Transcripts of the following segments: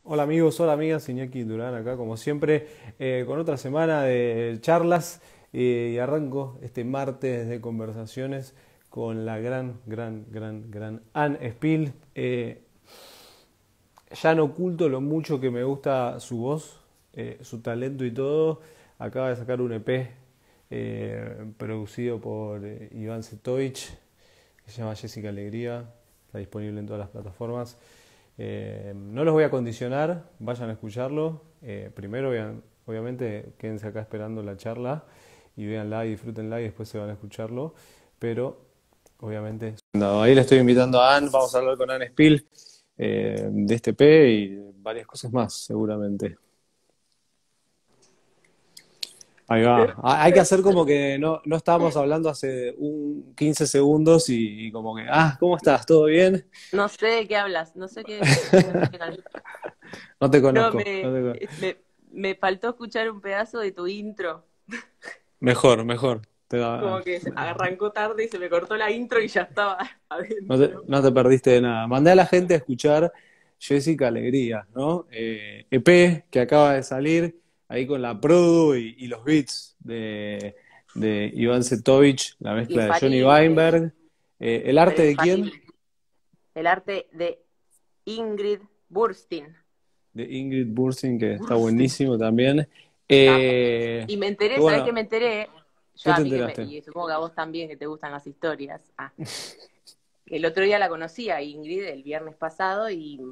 Hola amigos, hola amigas, Iñaki Durán acá como siempre, con otra semana de charlas y arranco este martes de conversaciones con la gran Anne Spill. Ya no oculto lo mucho que me gusta su voz, su talento y todo. Acaba de sacar un EP producido por Iván Setovich, que se llama Jessica Alegría, está disponible en todas las plataformas. No los voy a condicionar, vayan a escucharlo. Primero, obviamente, quédense acá esperando la charla y véanla y disfrútenla y después se van a escucharlo. Pero, obviamente, no, ahí le estoy invitando a Anne, vamos a hablar con Anne Spill de este P y de varias cosas más, seguramente. Ahí va. Hay que hacer como que no estábamos hablando hace 15 segundos y como que, ¿cómo estás? ¿Todo bien? No sé de qué hablas, no sé qué me explican. No te No, conozco. me faltó escuchar un pedazo de tu intro. Mejor, mejor. Como que arrancó tarde y se me cortó la intro y ya estaba adentro. No te perdiste de nada. Mandé a la gente a escuchar Jessica Alegría, ¿no? EP que acaba de salir ahí con la produ y los beats de Iván Setovich, la mezcla de Johnny Infalible, Weinberg. ¿El pero arte de quién? infalible. El arte de Ingrid Burstyn. De Ingrid Bursin, que está Burstyn. buenísimo también. Capo. Y me Que enteré, ¿sabés qué bueno, me enteré? Yo ¿qué a te mí enteraste? y supongo que a vos también, que te gustan las historias. El otro día la conocí a Ingrid el viernes pasado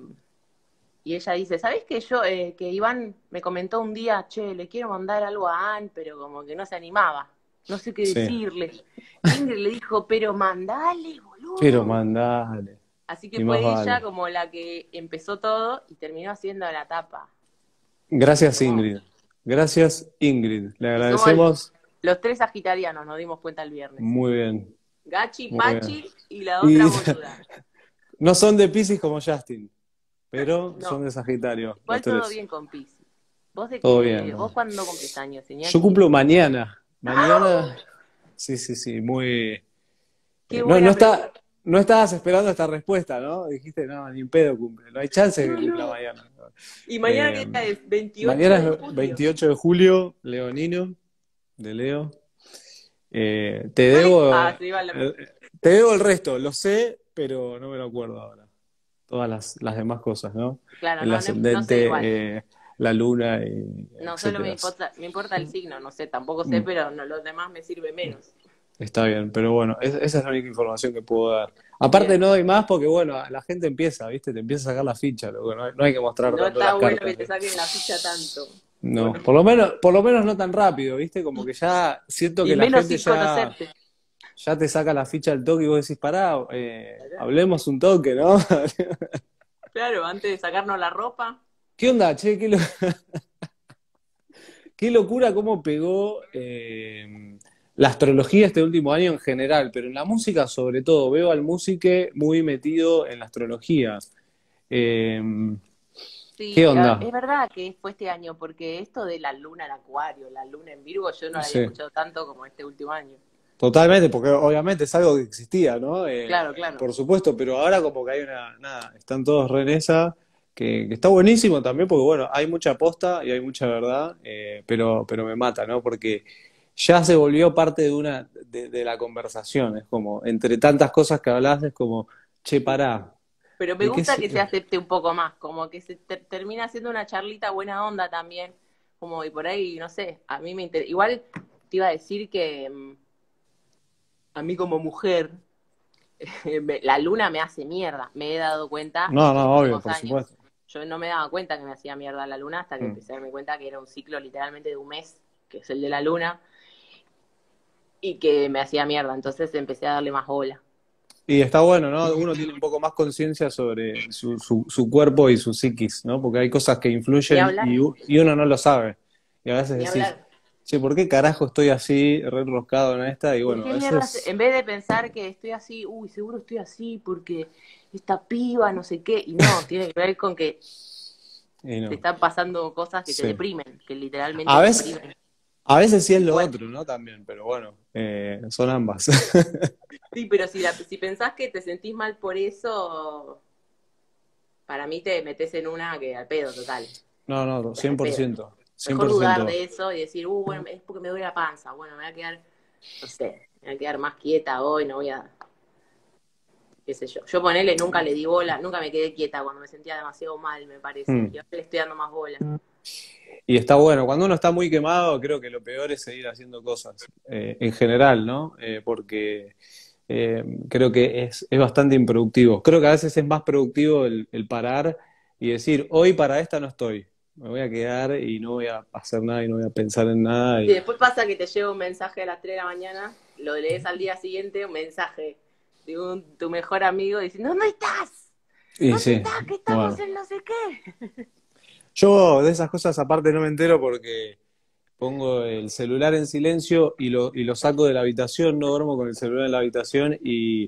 y ella dice, ¿sabés que que Iván me comentó un día, che, le quiero mandar algo a Ann, pero como que no se animaba, no sé qué Sí, decirle. Ingrid le dijo, pero mandale, pero boludo. mandale. Así que Y más fue ella vale. como la que empezó todo y terminó haciendo la tapa. Gracias, Ingrid. Hermoso. Gracias, Ingrid. Le Y somos agradecemos. los tres sagitarianos, nos dimos cuenta el viernes. Muy bien, Gachi, muy bien. Pachi y la Y otra boluda. no son de Piscis como Justin, pero son No, de Sagitario, los igual todo tres. bien con Piscis. ¿Vos de Todo qué? bien. ¿Vos cuándo cumplís años, Yo Iñaki? cumplo mañana. Mañana, ¡Ah! sí, sí, sí, muy. Qué No, buena pregunta. no estabas esperando esta respuesta, ¿no? Dijiste, no, ni en pedo cumple. No hay chance de No, que cumpla no. mañana. ¿Y mañana qué Eh, día es? 28 Mañana de es julio. 28 de julio, leonino, de Leo. Te Ay, debo, se iba la... te debo el resto, lo sé, pero no me lo acuerdo ahora. Todas las demás cosas, ¿no? Claro, El no sé igual. ascendente, la luna, y No, solo etcétera. me importa el signo, no sé, tampoco sé, Mm, pero no, los demás me sirve menos. Está bien, pero bueno, esa es la única información que puedo dar. Aparte Bien. no doy más porque, bueno, la gente empieza, ¿viste? Te empieza a sacar la ficha, loco. No hay que mostrar No tanto está las bueno cartas, que te ¿eh? saquen la ficha tanto. No, Bueno, por lo menos no tan rápido, ¿viste? Como que ya siento y que la menos gente sin conocerte. ya te saca la ficha al toque y vos decís, pará, hablemos un toque, ¿no? Claro, antes de sacarnos la ropa. ¿Qué onda, che? Qué locura cómo pegó la astrología este último año en general, pero en la música sobre todo. Veo al músico muy metido en la astrología. Eh, ¿Qué Sí, onda? es verdad que fue este año, porque esto de la luna en Acuario, la luna en Virgo, yo no la había Sí, escuchado tanto como este último año. totalmente, porque obviamente es algo que existía, ¿no? Claro, claro. Por supuesto, pero ahora como que hay nada, están todos re en esa, que está buenísimo también, porque bueno, hay mucha posta y hay mucha verdad, pero me mata, ¿no? Porque ya se volvió parte de de la conversación, es como, entre tantas cosas que hablas, es como, che, pará, Pero me ¿de qué gusta se- que se acepte un poco más, como que se termina siendo una charlita buena onda también, como y por ahí, no sé, a mí me interesa. Igual te iba a decir que a mí como mujer, la luna me hace mierda, me he dado cuenta No, estos no, obvio, últimos por años. supuesto. Yo no me daba cuenta que me hacía mierda la luna hasta que Mm. empecé a darme cuenta que era un ciclo literalmente de un mes, que es el de la luna, y que me hacía mierda, entonces empecé a darle más bola. Y está bueno, ¿no? Uno tiene un poco más conciencia sobre su cuerpo y su psiquis, ¿no? Porque hay cosas que Ni influyen hablar, y uno no lo sabe. Y a veces ni decís, hablar. che, ¿por qué carajo estoy así, re enroscado en esta? Y ¿Por bueno, qué a mierda? veces, En vez de pensar que estoy así, uy, seguro estoy así porque esta piba, no sé qué, y no, tiene que ver con que y te no, están pasando cosas que te sí. deprimen, que literalmente A veces, deprimen a veces sí es el lo cuerpo. otro, ¿no? También, pero bueno, son ambas. Sí, pero si pensás que te sentís mal por eso, para mí te metes en una que al pedo total. No, no, Es al pedo. 100%. Mejor dudar 100%. de eso y decir, bueno, es porque me duele la panza. Bueno, me voy a quedar, no sé, me voy a quedar más quieta hoy, no voy a, qué sé yo. Yo ponele, nunca le di bola, nunca me quedé quieta cuando me sentía demasiado mal, me parece. Mm. Y ahora le estoy dando más bola. Y está bueno, cuando uno está muy quemado, creo que lo peor es seguir haciendo cosas, en general, ¿no? Porque creo que es bastante improductivo. Creo que a veces es más productivo el parar y decir, hoy para esta no estoy, me voy a quedar y no voy a hacer nada y no voy a pensar en nada. Y después pasa que te llega un mensaje a las 3 de la mañana, lo lees al día siguiente, un mensaje de tu mejor amigo diciendo, ¿dónde estás? Y ¿Dónde sí, estás? Que estamos bueno. en no sé qué. Yo de esas cosas aparte no me entero porque pongo el celular en silencio y lo saco de la habitación, no duermo con el celular en la habitación y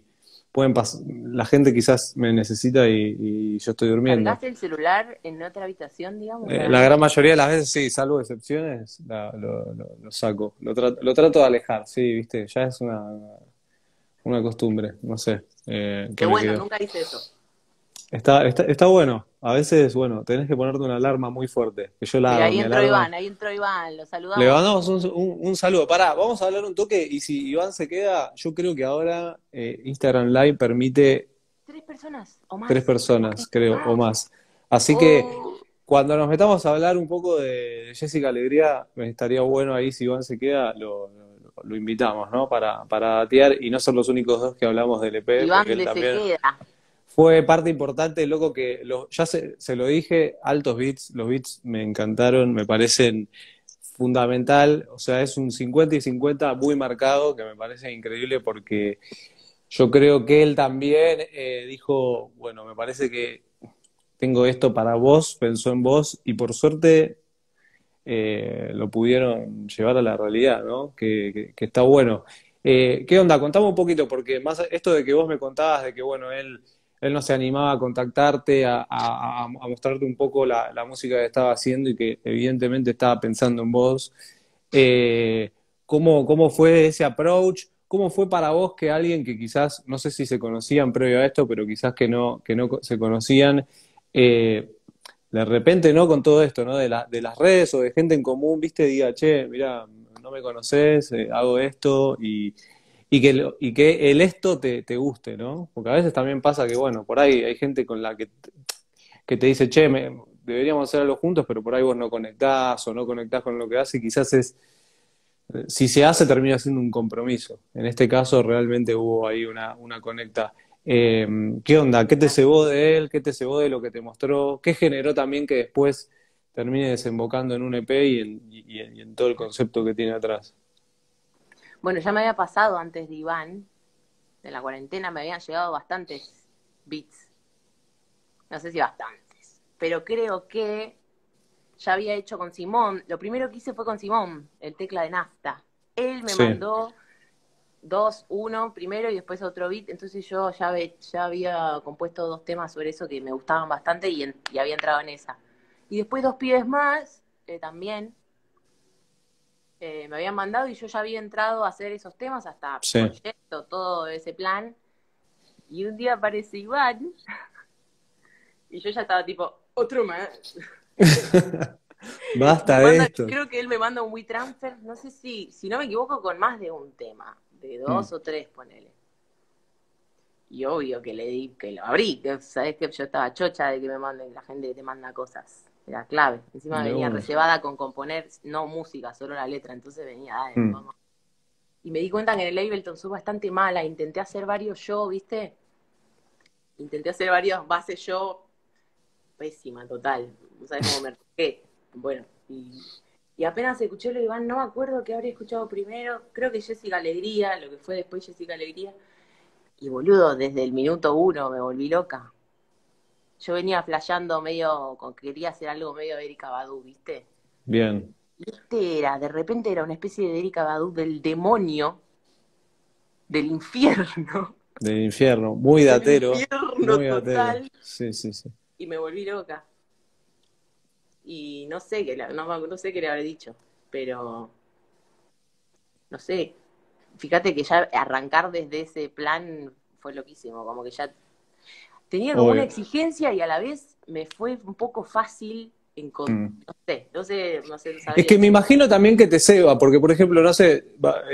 la gente quizás me necesita y yo estoy durmiendo. ¿Cargas el celular en otra habitación, digamos, La gran realmente? mayoría de las veces sí, salvo excepciones, lo saco. Lo trato de alejar, sí, viste, ya es una costumbre, no sé, Qué que me bueno, quedó. nunca hice eso. Está bueno. A veces, bueno, tenés que ponerte una alarma muy fuerte. Que yo la Mira, hago, mi alarma. Ahí entró Iván, lo Le saludamos. mandamos un saludo. Pará, vamos a hablar un toque y si Iván se queda, yo creo que ahora Instagram Live permite 3 personas o 3 personas, creo, o más. más. Así que Oh, cuando nos metamos a hablar un poco de Jessica Alegría, me estaría bueno ahí si Iván se queda, lo invitamos, ¿no? Para datear y no ser los únicos dos que hablamos del EP, porque Iván él de se también queda. fue parte importante, loco, que ya se lo dije, altos beats, los beats me encantaron, me parecen fundamental, o sea, es un 50 y 50 muy marcado, que me parece increíble porque yo creo que él también dijo, bueno, me parece que tengo esto para vos, pensó en vos, y por suerte lo pudieron llevar a la realidad, ¿no? Que está bueno. ¿Qué onda? Contame un poquito, porque más esto de que vos me contabas de que, bueno, él no se animaba a contactarte, a mostrarte un poco la música que estaba haciendo y que evidentemente estaba pensando en vos. Eh, cómo fue ese approach? ¿Cómo fue para vos que alguien que quizás, no sé si se conocían previo a esto, pero quizás que no se conocían, eh, de repente, ¿no? Con todo esto, ¿no? De las redes o de gente en común, viste, diga, che, mira, no me conoces, hago esto y que el esto te guste, ¿no? Porque a veces también pasa que, bueno, por ahí hay gente con la que te dice, che, deberíamos hacer algo juntos, pero por ahí vos no conectás o no conectás con lo que hace, y quizás si se hace, termina siendo un compromiso. En este caso, realmente hubo ahí una conecta. Eh, ¿Qué onda? ¿Qué te cebó de él? ¿Qué te cebó de lo que te mostró? ¿Qué generó también que después termine desembocando en un EP y en todo el concepto que tiene atrás? Bueno, ya me había pasado antes de Iván, de la cuarentena, me habían llegado bastantes beats. No sé si bastantes. Pero creo que ya había hecho con Simón. Lo primero que hice fue con Simón, el tecla de nafta. Él me Sí, mandó uno primero y después otro beat. Entonces yo ya había compuesto 2 temas sobre eso que me gustaban bastante y había entrado en esa. Y después 2 pibes más, también, me habían mandado y yo ya había entrado a hacer esos temas, hasta sí. proyecto, todo ese plan. Y un día aparece Iván y yo ya estaba tipo, otro más. Y Basta me de manda, esto. creo que él me manda un WeTransfer, no sé si no me equivoco, con más de un tema, de Mm, 2 o 3, ponele. Y obvio que le di, que lo abrí, que sabés que yo estaba chocha de que me manden, la gente que te manda cosas. Era clave. Encima de venía una. reservada con componer, no música, solo la letra. Entonces venía, dale, Mm, vamos. Y me di cuenta que en el Ableton soy bastante mala. Intenté hacer varios yo, ¿viste? Intenté hacer varios bases yo. Pésima, total. No sabés cómo me arreglé. Bueno, y apenas escuché lo de Iván, no me acuerdo qué habría escuchado primero. Creo que Jessica Alegría, lo que fue después Jessica Alegría. Y boludo, desde el minuto 1 me volví loca. Yo venía flasheando medio, quería hacer algo medio Erika Badu, ¿viste? bien. Y de repente era una especie de Erika Badu del demonio, del infierno, Del infierno. del infierno Muy datero. total, Sí, sí, sí. y me volví loca. Y no sé no sé qué le habré dicho, pero no sé. Fíjate que ya arrancar desde ese plan fue loquísimo, como que ya tenía como una Obvio. exigencia y a la vez me fue un poco fácil Mm. no Es sabría que me decir. imagino también que te ceba, porque por ejemplo, no sé,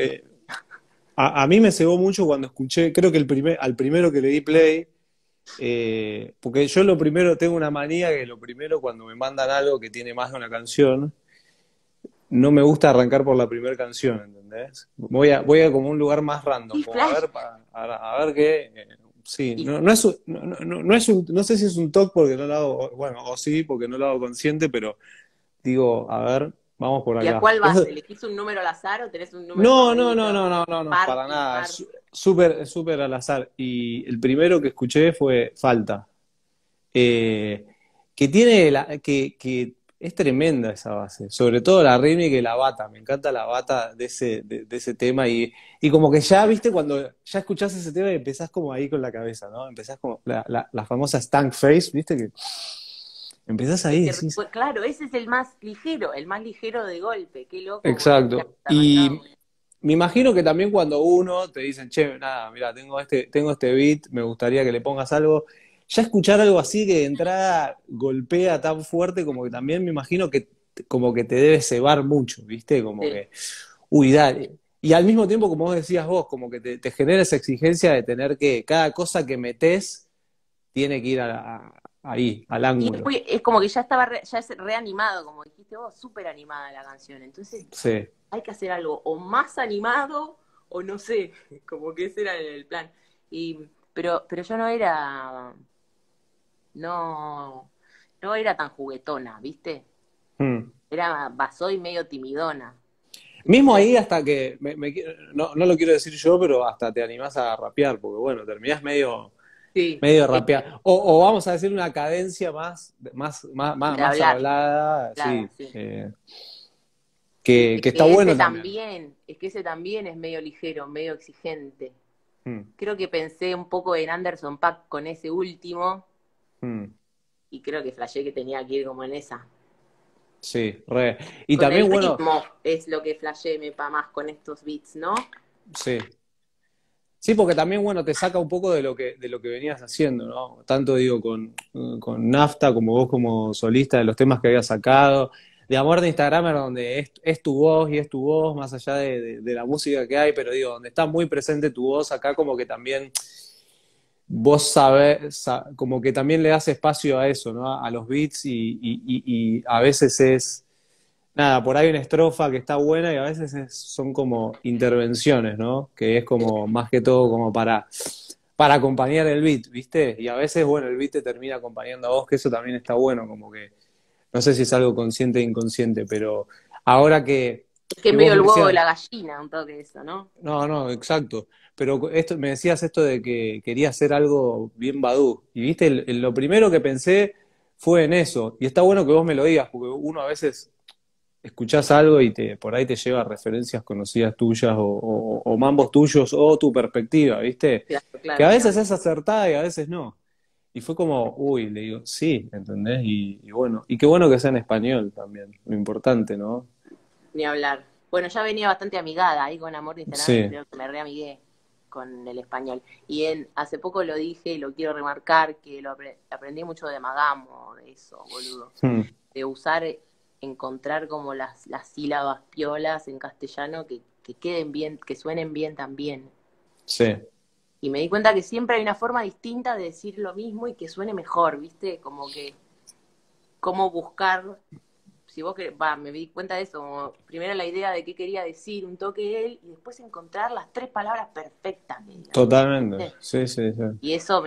a mí me cebó mucho cuando escuché, creo que al primero que le di play, porque yo lo primero, tengo una manía que lo primero cuando me mandan algo que tiene más de una canción, no me gusta arrancar por la primera canción, ¿entendés? Voy a como un lugar más random, ¡Qué como a flash! ver, a ver qué. Sí, Y, no es no sé si es un toque porque no lo hago, bueno, o sí, porque no lo hago consciente, pero digo, a ver, vamos por ¿Y a acá. cuál vas? ¿Elegís un número al azar o tenés un número No, no, no, favorito? no, no, no, no, Par, para nada, impar. es súper, súper al azar. Y el primero que escuché fue Falta, eh, que tiene que es tremenda esa base, sobre todo la rítmica y la bata, me encanta la bata de ese tema y como que ya, viste, cuando ya escuchás ese tema y empezás como ahí con la cabeza, ¿no? Empezás como la famosa stank face, viste, que empezás ahí y decís, Claro, ese es el más ligero de golpe. Qué loco, porque a mí me exacto. arrancaba. Y me imagino que también cuando uno te dicen, che, nada, mira, tengo este beat, me gustaría que le pongas algo. Ya escuchar algo así que de entrada golpea tan fuerte, como que también me imagino que como que te debe cebar mucho, ¿viste? Como Sí. que, uy, dale. Y al mismo tiempo, como vos decías vos, como que te genera esa exigencia de tener que, cada cosa que metés tiene que ir ahí, al Y ángulo. es como que ya estaba ya es reanimado, como dijiste vos, súper animada la canción. Entonces Sí. hay que hacer algo o más animado o no sé, como que ese era el plan. Pero yo no, no era tan juguetona, ¿viste? Mm. Soy medio timidona. Mismo Entonces, ahí hasta que, no lo quiero decir yo, pero hasta te animás a rapear, porque bueno, terminás sí, medio rapear. O vamos a decir una cadencia de más hablar, hablada, claro, sí, sí. que está bueno también. Es que ese también es medio ligero, medio exigente. Mm, Creo que pensé un poco en Anderson Paak con ese último mm, y creo que flashé que tenía que ir como en esa. sí, re. Y Con el también, bueno, ritmo es lo que flashé me pa más con estos beats, ¿no? sí. Sí, porque también, bueno, te saca un poco de lo que venías haciendo, ¿no? Tanto digo con Nafta como vos como solista de los temas que habías sacado. De Amor de Instagramer, donde es tu voz y es tu voz, más allá de la música que hay, pero digo, donde está muy presente tu voz, acá como que también vos sabés, como que también le das espacio a eso, ¿no? A los beats y a veces es nada, por ahí una estrofa que está buena y a veces son como intervenciones, ¿no? Que es como más que todo como para acompañar el beat, ¿viste? Y a veces, bueno, el beat te termina acompañando a vos, que eso también está bueno, como que no sé si es algo consciente o inconsciente, pero ahora Es que es que vos medio el me huevo de decías, la gallina, un toque de eso, ¿no? no, no, exacto, pero me decías esto de que quería hacer algo bien Badú, y viste, lo primero que pensé fue en eso, y está bueno que vos me lo digas, porque uno a veces escuchás algo y por ahí te lleva a referencias conocidas tuyas o mambos tuyos o tu perspectiva, ¿viste? Claro, Que a claro, ni veces hablar. es acertada y a veces no. Y fue como, uy, le digo, sí, ¿entendés? Y bueno, y qué bueno que sea en español también, lo importante, ¿no? Ni hablar. Bueno, ya venía bastante amigada ahí con Amor de Instagram, Sí. creo que me reamigué con el español. Hace poco lo dije y lo quiero remarcar, que aprendí mucho de Magamo, de eso, boludo. Hmm. De usar, encontrar como las sílabas piolas en castellano que queden bien, que suenen bien también. Sí, Y me di cuenta que siempre hay una forma distinta de decir lo mismo y que suene mejor, ¿viste? Como que, cómo buscar, si vos querés, me di cuenta de eso, como primero la idea de qué quería decir, un toque de él, y después encontrar las tres palabras perfectas que digan. totalmente. ¿Viste? Sí, sí, sí. Y eso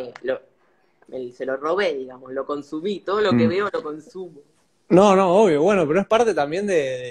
se lo robé, digamos, lo consumí, todo lo que Mm. veo lo consumo. No, no, obvio, bueno, pero es parte también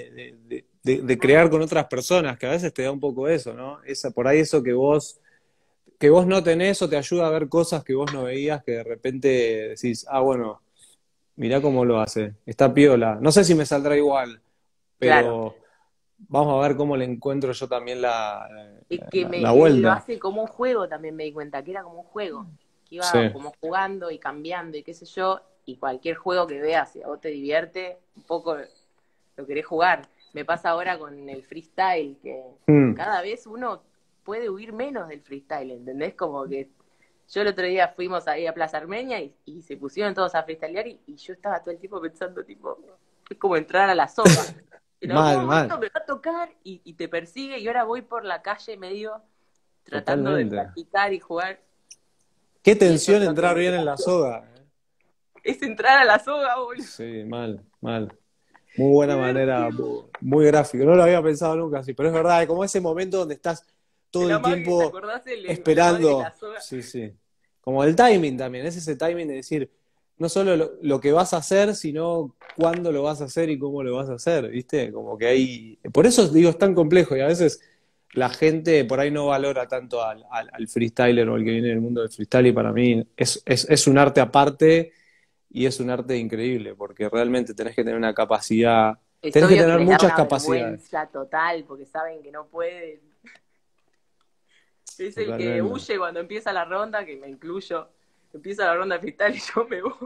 de crear con otras personas, que a veces te da un poco eso, ¿no? Por ahí eso que vos no tenés o te ayuda a ver cosas que vos no veías, que de repente decís, ah, bueno, mirá cómo lo hace, está piola. No sé si me saldrá igual, Claro. pero vamos a ver cómo le encuentro yo también Y que la lo vuelta. hace como un juego también me di cuenta, que era como un juego, que Sí, iba como jugando y cambiando y qué sé yo, y cualquier juego que veas, si a vos te divierte, un poco lo querés jugar. Me pasa ahora con el freestyle, que mm, cada vez uno puede huir menos del freestyle, ¿entendés? Como que Yo el otro día fuimos ahí a Plaza Armenia y se pusieron todos a freestylear y yo estaba todo el tiempo pensando, tipo, es como entrar a la soga. En algún Mal, momento mal, me va a tocar y te persigue y ahora voy por la calle medio tratando de totalmente. practicar y jugar. Qué Y eso tensión es lo que entrar me bien en la pasó. soga. Es entrar a la soga, boludo. Sí, mal, mal. Muy buena manera, Divertido. muy gráfico. No lo había pensado nunca así, pero es verdad, es como ese momento donde estás todo El el amague, ¿te tiempo acordás el amague de la esperando. soga? Sí, sí. Como el timing también, es ese timing de decir, no solo lo que vas a hacer, sino cuándo lo vas a hacer y cómo lo vas a hacer, ¿viste? Como que hay. Por eso digo, es tan complejo y a veces la gente por ahí no valora tanto al freestyler o al que viene del mundo del freestyle y para mí es un arte aparte y es un arte increíble, porque realmente Es tenés que obvio que tener les da muchas una capacidades, vergüenza total porque saben que no pueden. Es el que totalmente. huye cuando empieza la ronda, que me incluyo. Empieza la ronda de freestyle y yo me voy.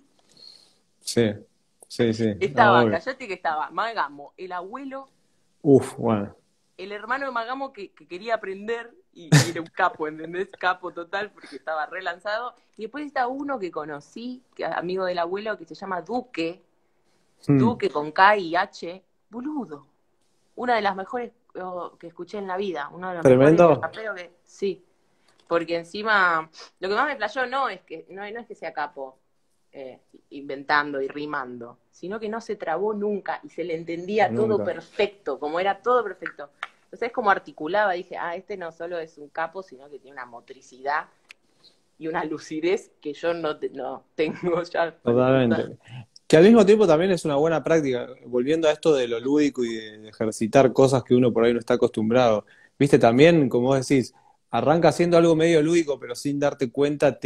Sí, sí, sí, no, Estaba, obvio. callate que estaba Magamo, el abuelo, Uf, bueno, el hermano de Magamo que quería aprender y era un capo, ¿entendés? Capo total porque estaba relanzado. Y después está uno que conocí, que es amigo del abuelo, que se llama Duque, hmm, Duque con K y H, boludo. Una de las mejores que escuché en la vida, uno de los mejores tremendo. raperos que, sí, porque encima, lo que más me flayó no es que, no es que sea capo, inventando y rimando, sino que no se trabó nunca y se le entendía todo Nunca. perfecto, como era todo perfecto. Entonces como articulaba, dije, este no solo es un capo, sino que tiene una motricidad y una lucidez que yo no tengo ya para empezar. Totalmente. Que al mismo tiempo también es una buena práctica, volviendo a esto de lo lúdico y de ejercitar cosas que uno por ahí no está acostumbrado. Viste, también, como vos decís, arranca haciendo algo medio lúdico, pero sin darte cuenta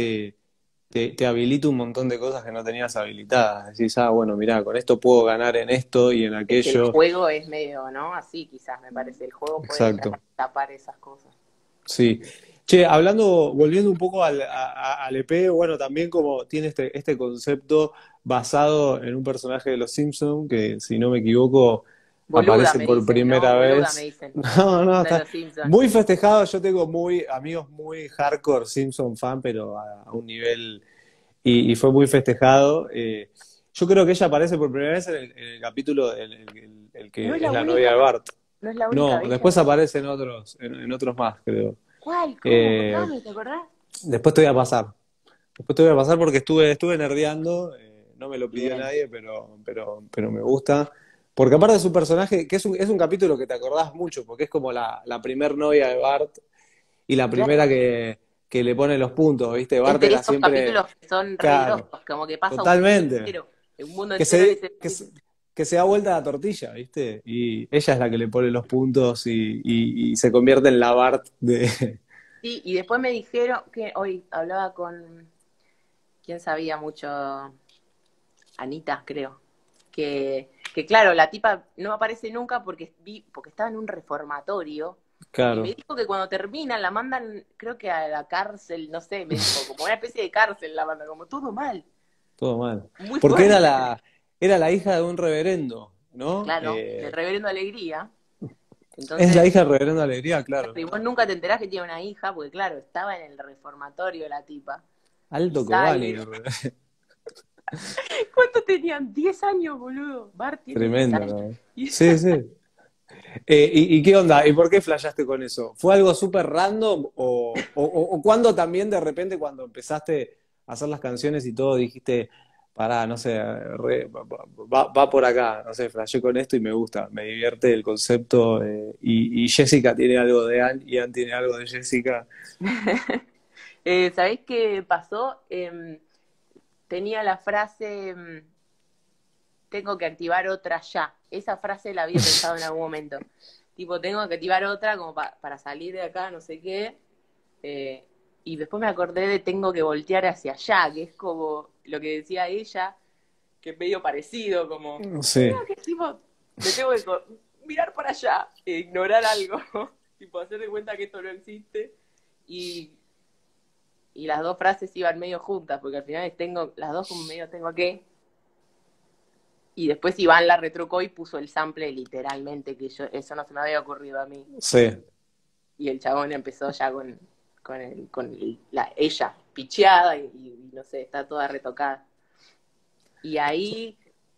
te habilita un montón de cosas que no tenías habilitadas. Decís, bueno, mirá, con esto puedo ganar en esto y en Es que el aquello. juego es medio, ¿no? Así quizás me parece, el juego puede Exacto. tapar esas cosas. Sí. Che, volviendo un poco al EP, bueno, también como tiene este concepto basado en un personaje de Los Simpson que, si no me equivoco, Boluda aparece me por dicen, ¿no? primera Boluda me vez. dicen, No, no, de está los Simpsons. muy festejado. Yo tengo amigos muy hardcore Simpson fan, pero a un nivel, y fue muy festejado. Yo creo que ella aparece por primera vez en el capítulo, el No que es es la la novia de única, Bart. no es la única No, bella. después aparece en otros más, creo. ¿Cuál? ¿Cómo? Eh, Contame, ¿te acordás? Después te voy a pasar. Después te voy a pasar porque estuve nerdeando, no me lo pidió Bien. nadie, pero me gusta. Porque aparte es un personaje que es un capítulo que te acordás mucho, porque es como la primer novia de Bart y la primera Claro. que le pone los puntos, ¿viste? Es Bart de era esos siempre, capítulos que son re claro, grosos, como que pasa un mundo totalmente. entero. Un mundo Que entero en ese se, que, capítulo. se, que se da vuelta la tortilla, ¿viste? Y ella es la que le pone los puntos y se convierte en la Bart de... Sí, y después me dijeron que hoy hablaba con, ¿quién sabía mucho? Anita, creo. Que claro, la tipa no aparece nunca porque estaba en un reformatorio. Y me Claro, dijo que cuando terminan la mandan, creo que a la cárcel, no sé, me dijo, como una especie de cárcel la mandan, como todo mal, todo mal. muy Porque era fuerte. la hija de un reverendo, ¿no? Claro, del reverendo Alegría. Es la Entonces, hija del reverendo Alegría, claro, claro, es y vos verdad. nunca te enterás que tiene una hija, porque claro, estaba en el reformatorio la tipa. Y Alto Cobani. sale. ¿Cuánto tenían? 10 años, boludo. Bart tiene 10 Tremendo, años. ¿no? Y Sí, sí. ¿Y qué onda? ¿Y por qué flashaste con eso? ¿Fue algo súper random o cuando también de repente cuando empezaste a hacer las canciones y todo dijiste, pará, no sé, va por acá, no sé, flashé con esto y me gusta, me divierte el concepto y Jessica tiene algo de Ann y Ann tiene algo de Jessica. ¿Sabéis qué pasó? Tenía la frase, tengo que activar otra ya. Esa frase la había pensado en algún momento. Tipo, tengo que activar otra como para salir de acá, no sé qué. Eh, y después me acordé de tengo que voltear hacia allá, que es como lo que decía ella, que es medio parecido, como, Sí, que tipo, me tengo que mirar para allá e ignorar algo. Tipo, hacer de cuenta que esto no existe. Y, y las dos frases iban medio juntas, porque al final tengo, las dos como medio tengo que. Y después Iván la retrucó y puso el sample literalmente, que eso no se me había ocurrido a mí. sí. Y el chabón empezó ya ella. picheada y no sé, está toda retocada. Y ahí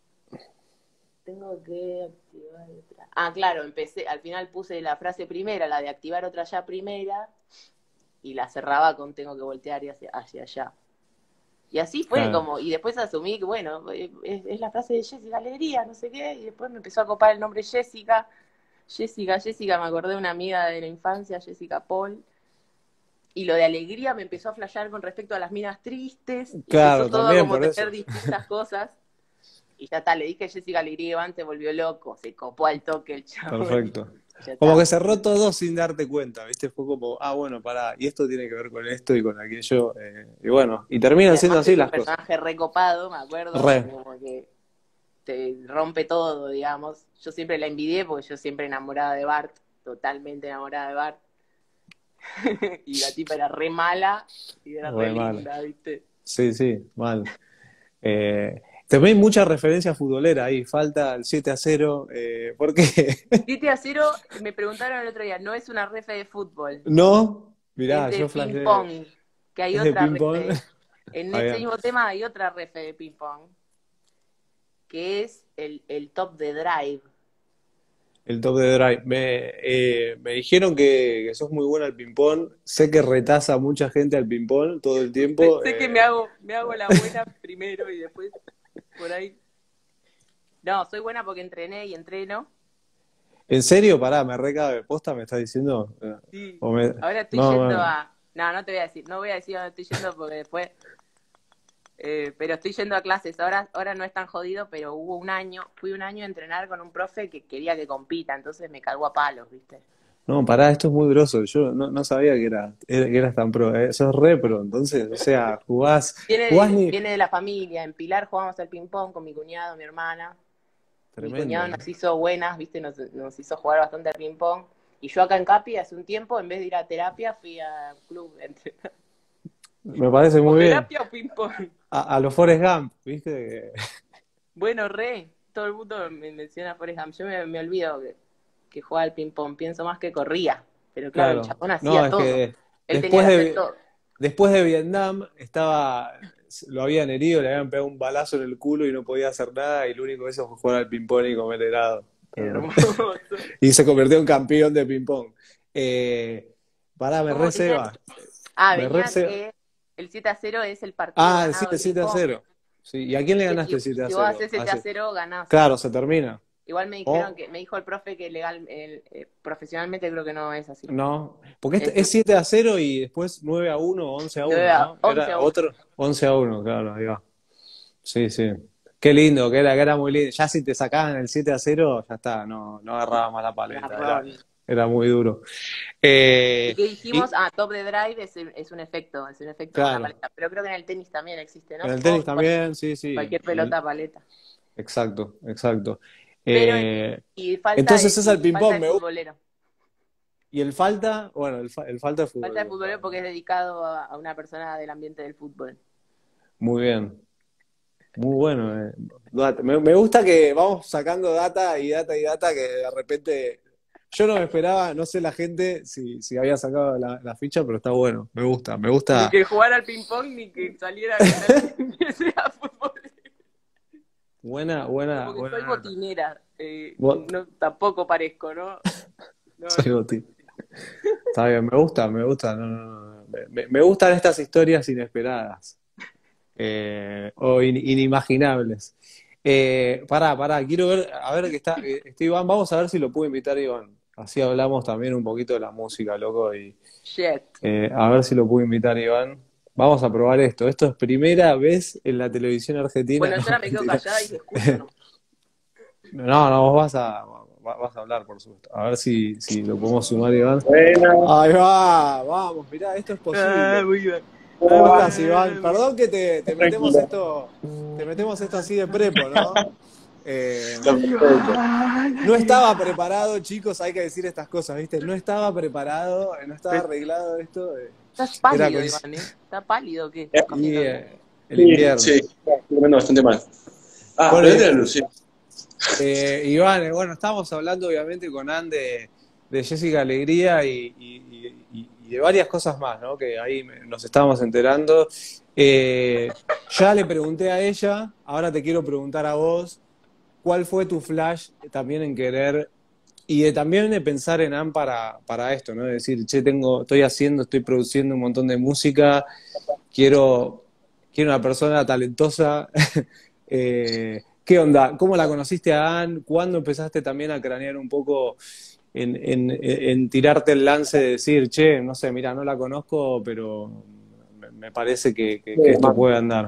tengo que activar otra. Ah, claro, empecé, al final puse la frase primera, la de activar otra ya primera, y la cerraba con tengo que voltear hacia allá. Y así fue Claro, como, y después asumí que, bueno, es la frase de Jessica Alegría, no sé qué, y después me empezó a copar el nombre Jessica. Jessica, me acordé de una amiga de la infancia, Jessica Paul. Y lo de alegría me empezó a flashear con respecto a las minas tristes, y empezó claro, todo a también como por tener eso. distintas cosas. Y ya está, le dije a Jessica Alegría, Iván se volvió loco, se copó al toque el chabón, y Perfecto. ya Como que está. cerró todo sin darte cuenta, ¿viste? Fue como, ah, bueno, pará, y esto tiene que ver con esto y con aquello. Y bueno, y Y terminan siendo además así es un las cosas. personaje recopado, me acuerdo, Re. como que te rompe todo, digamos. Yo siempre la envidié porque yo siempre enamorada de Bart, totalmente enamorada de Bart. Y la tipa era re mala y era re Re mal. linda, ¿viste? Sí, sí, mal. También mucha referencia futbolera ahí. Falta el 7-0. ¿Por qué? 7-0, me preguntaron el otro día, no es una refe de fútbol, No, es mirá, de yo ping flashé. pong, que hay Es de otra ping-pong. refe. En Ah, ese bien. mismo tema hay otra refe de ping pong, que es el top de Drive. El top de Drive. Me dijeron que sos muy buena al ping-pong. Sé que retasa a mucha gente al ping-pong todo el tiempo. Sé que me hago la buena primero y después por ahí. No, soy buena porque entrené y entreno. ¿En serio? Pará, me recabe. ¿Posta me estás diciendo? Sí, O me- ahora estoy yendo No, a... No, no te voy a decir, no voy a decir dónde estoy yendo porque después... pero estoy yendo a clases, ahora no es tan jodido, pero fui un año a entrenar con un profe que quería que compita, entonces me cagó a palos, ¿viste? no, pará, esto es muy groso. Yo no sabía que eras tan pro. Sos re pro. Entonces, o sea, jugás ni. Viene de la familia, en Pilar jugamos al ping-pong con mi cuñado, mi hermana. Mi cuñado Tremendo. nos hizo buenas, ¿viste? Nos hizo jugar bastante al ping-pong. Y yo acá en Capi hace un tiempo, en vez de ir a terapia, fui a club a entrenar. Me parece ¿O muy bien. terapia o ping-pong? A los Forrest Gump, ¿viste? Bueno, todo el mundo me menciona Forrest Gump. Yo me olvido que jugaba al ping-pong, pienso más que corría. Pero claro, el Claro. chabón No, hacía es todo. que Él tenía después que hacer de, todo. después de Vietnam lo habían herido, le habían pegado un balazo en el culo y no podía hacer nada y lo único que hizo fue jugar al ping-pong y comer helado. Hermoso. Y se convirtió en campeón de ping-pong. Pará, ¿Y me cómo venía? receba. Ah, Me venía receba. que el 7-0 es el partido Ah, sí, ganado el de 7 a ping-pong. 0. Sí. ¿Y a quién le Que si, ganaste el 7 a si vos 0? haces 7-0, ganás. Claro, se termina. Igual Oh, me dijo el profe que profesionalmente creo que no es así. no. Porque Es es 7 a 0 y después 9 a 1 o 11 a 9 1, a ¿no? 11 Era a 1. otro. 11 a 1, claro, ahí va. Sí, sí. Qué lindo, que era muy lindo. Ya si te sacaban el 7 a 0, ya está, no agarraba más la paleta, Garrón. era muy duro. ¿Y Eh, qué dijimos? y, Ah, top de drive es un efecto con la claro, paleta. Pero creo que en el tenis también existe, en ¿no? el O tenis también, sí, sí. cualquier pelota paleta. Exacto, exacto. Pero Eh, y falta entonces es al falta ping-pong, de futbolero. y el falta, bueno, el falta de Falta de fútbol. futbolero porque es dedicado a una persona del ambiente del fútbol. Muy bien, muy bueno. Me gusta que vamos sacando data y data y data que de repente yo no me esperaba, no sé la gente si había sacado la ficha, pero está bueno, me gusta, me Ni gusta. que jugara al ping-pong, ni que saliera a ganar, ni que sea fútbol. Buena, buena, Como que soy buena data. botinera. Vos- No, tampoco parezco, ¿no? No, Soy no. Boti. Está bien, me gusta. No. Me gustan estas historias inesperadas o inimaginables. Pará, quiero ver, a ver que está Iván, vamos a ver si lo puedo invitar Iván. Así hablamos también un poquito de la música, loco, y Shit. a ver si lo puedo invitar Iván. Vamos a probar esto. Esto es primera vez en la televisión argentina. Bueno, yo No, ahora me quedo mentira. callada y te escucho, ¿no? No, vos vas a hablar, por supuesto. A ver si lo podemos sumar, Iván. Buenas. Ahí va, vamos, mirá, esto es posible. Muy bien. ¿Cómo estás, Iván? Muy Perdón que Tranquilo. te metemos esto así de prepo, ¿no? Está perfecto. No estaba preparado, chicos, hay que decir estas cosas, ¿viste? No estaba preparado, no estaba bien. arreglado esto. Estás Era pálido, coinc- Iván, ¿eh? ¿Estás pálido o qué? y Comiendo algo. el Sí, invierno. sí, está comiendo bastante mal. Bueno, Prendete la luz, sí. Iván, bueno, estábamos hablando obviamente con Ann de Jessica Alegría y y de varias cosas más, ¿no? Que ahí nos estábamos enterando. Ya le pregunté a ella, ahora te quiero preguntar a vos, ¿cuál fue tu flash también en querer y también de pensar en AM para esto, ¿no? De decir, che, estoy produciendo un montón de música, quiero, quiero una persona talentosa. ¿Qué onda? ¿Cómo la conociste a Ann? ¿Cuándo empezaste también a cranear un poco en tirarte el lance de decir, che, no sé, mira, no la conozco, pero me parece que esto puede andar?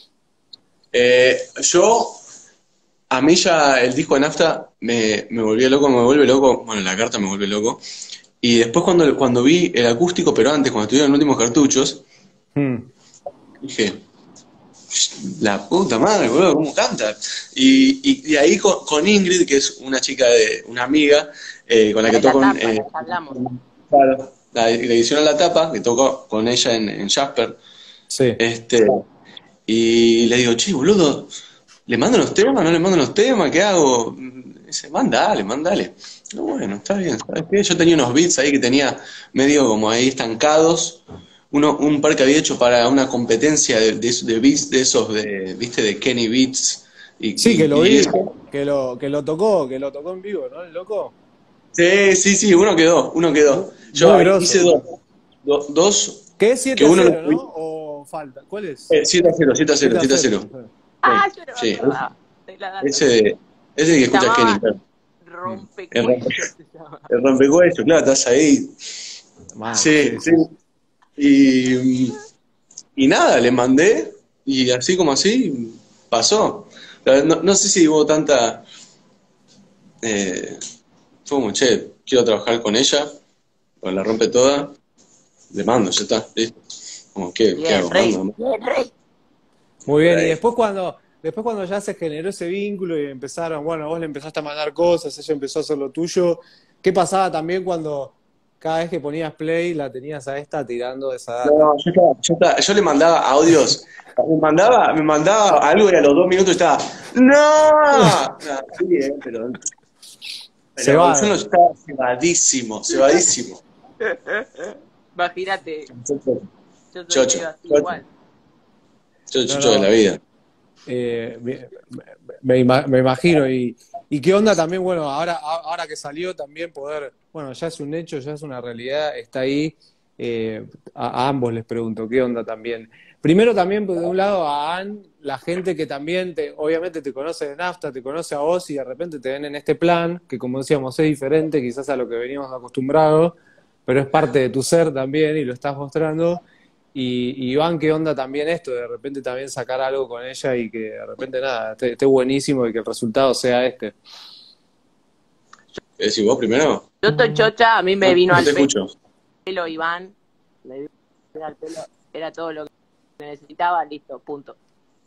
Yo, a mí ya el disco de Nafta me volvió loco, me vuelve loco, bueno, la carta me vuelve loco. Y después cuando vi el acústico, pero antes, cuando estuvieron los últimos cartuchos, Hmm. dije, la puta madre, boludo, ¿cómo canta? Y ahí con Ingrid, que es una chica una amiga, con la que De la toco tapa, la que hablamos. claro, la edición a la tapa, que toco con ella en Jasper, Sí. y le digo, che, boludo, ¿le mando los temas? ¿No le mando los temas? ¿Qué hago? Dice, mandale, mandale. No, bueno, está bien, ¿sabes qué? Yo tenía unos beats ahí que tenía medio como ahí estancados. Un par que había hecho para una competencia de beats de esos, ¿viste? De Kenny Beats. Sí, que lo Y vi, eso. que lo tocó en vivo, ¿no? El loco. Sí, sí, sí, uno quedó, uno Muy, quedó. Yo muy hice grosso. dos, ¿Qué es que 7 a uno lo 0, subí. no? ¿O falta? ¿Cuál es? 7-0, 7-0, 7 a 0. 7-0. Ah, yo no me Sí, acordaba de la data. ese que Se escucha Kenny, llamaba claro. El, Rompecuellos, rompe, se llama. el rompecuello, claro, estás ahí. Mal, Sí, sí, sí. sí. Y nada, le mandé y así como así pasó. No, no sé si hubo tanta... Eh, fue como, che, quiero trabajar con ella, pues la rompe toda, le mando, ya está, listo. Como, ¿qué Bien, hago? rey, Mando, bien, rey. Muy por bien, y ahí. después cuando ya se generó ese vínculo y empezaron, bueno, vos le empezaste a mandar cosas, ella empezó a hacer lo tuyo, ¿qué pasaba también cuando cada vez que ponías play la tenías a esta tirando esa data? No, yo le mandaba audios, me mandaba algo y a los 2 minutos estaba, ¡No! No, sí, pero yo no Cebado. estaba cebadísimo, cebadísimo. Imagínate, yo soy Chocho, medio así chocho, igual. No, chocho de la no, vida. me imagino. Y qué onda también, bueno, ahora que salió también poder, bueno, ya es un hecho, ya es una realidad, está ahí. A ambos les pregunto, ¿qué onda también? Primero también, de un lado, a Ann, la gente que también, obviamente te conoce de Nafta, te conoce a vos y de repente te ven en este plan, que como decíamos es diferente quizás a lo que veníamos acostumbrados, pero es parte de tu ser también y lo estás mostrando. Y Iván, ¿qué onda también esto? De repente también sacar algo con ella y que de repente nada, esté buenísimo y que el resultado sea este. ¿Qué decís vos primero? Yo estoy chocha, a mí No, me vino no te al escucho. pelo Iván, me vino al pelo, era todo lo que necesitaba, listo, punto.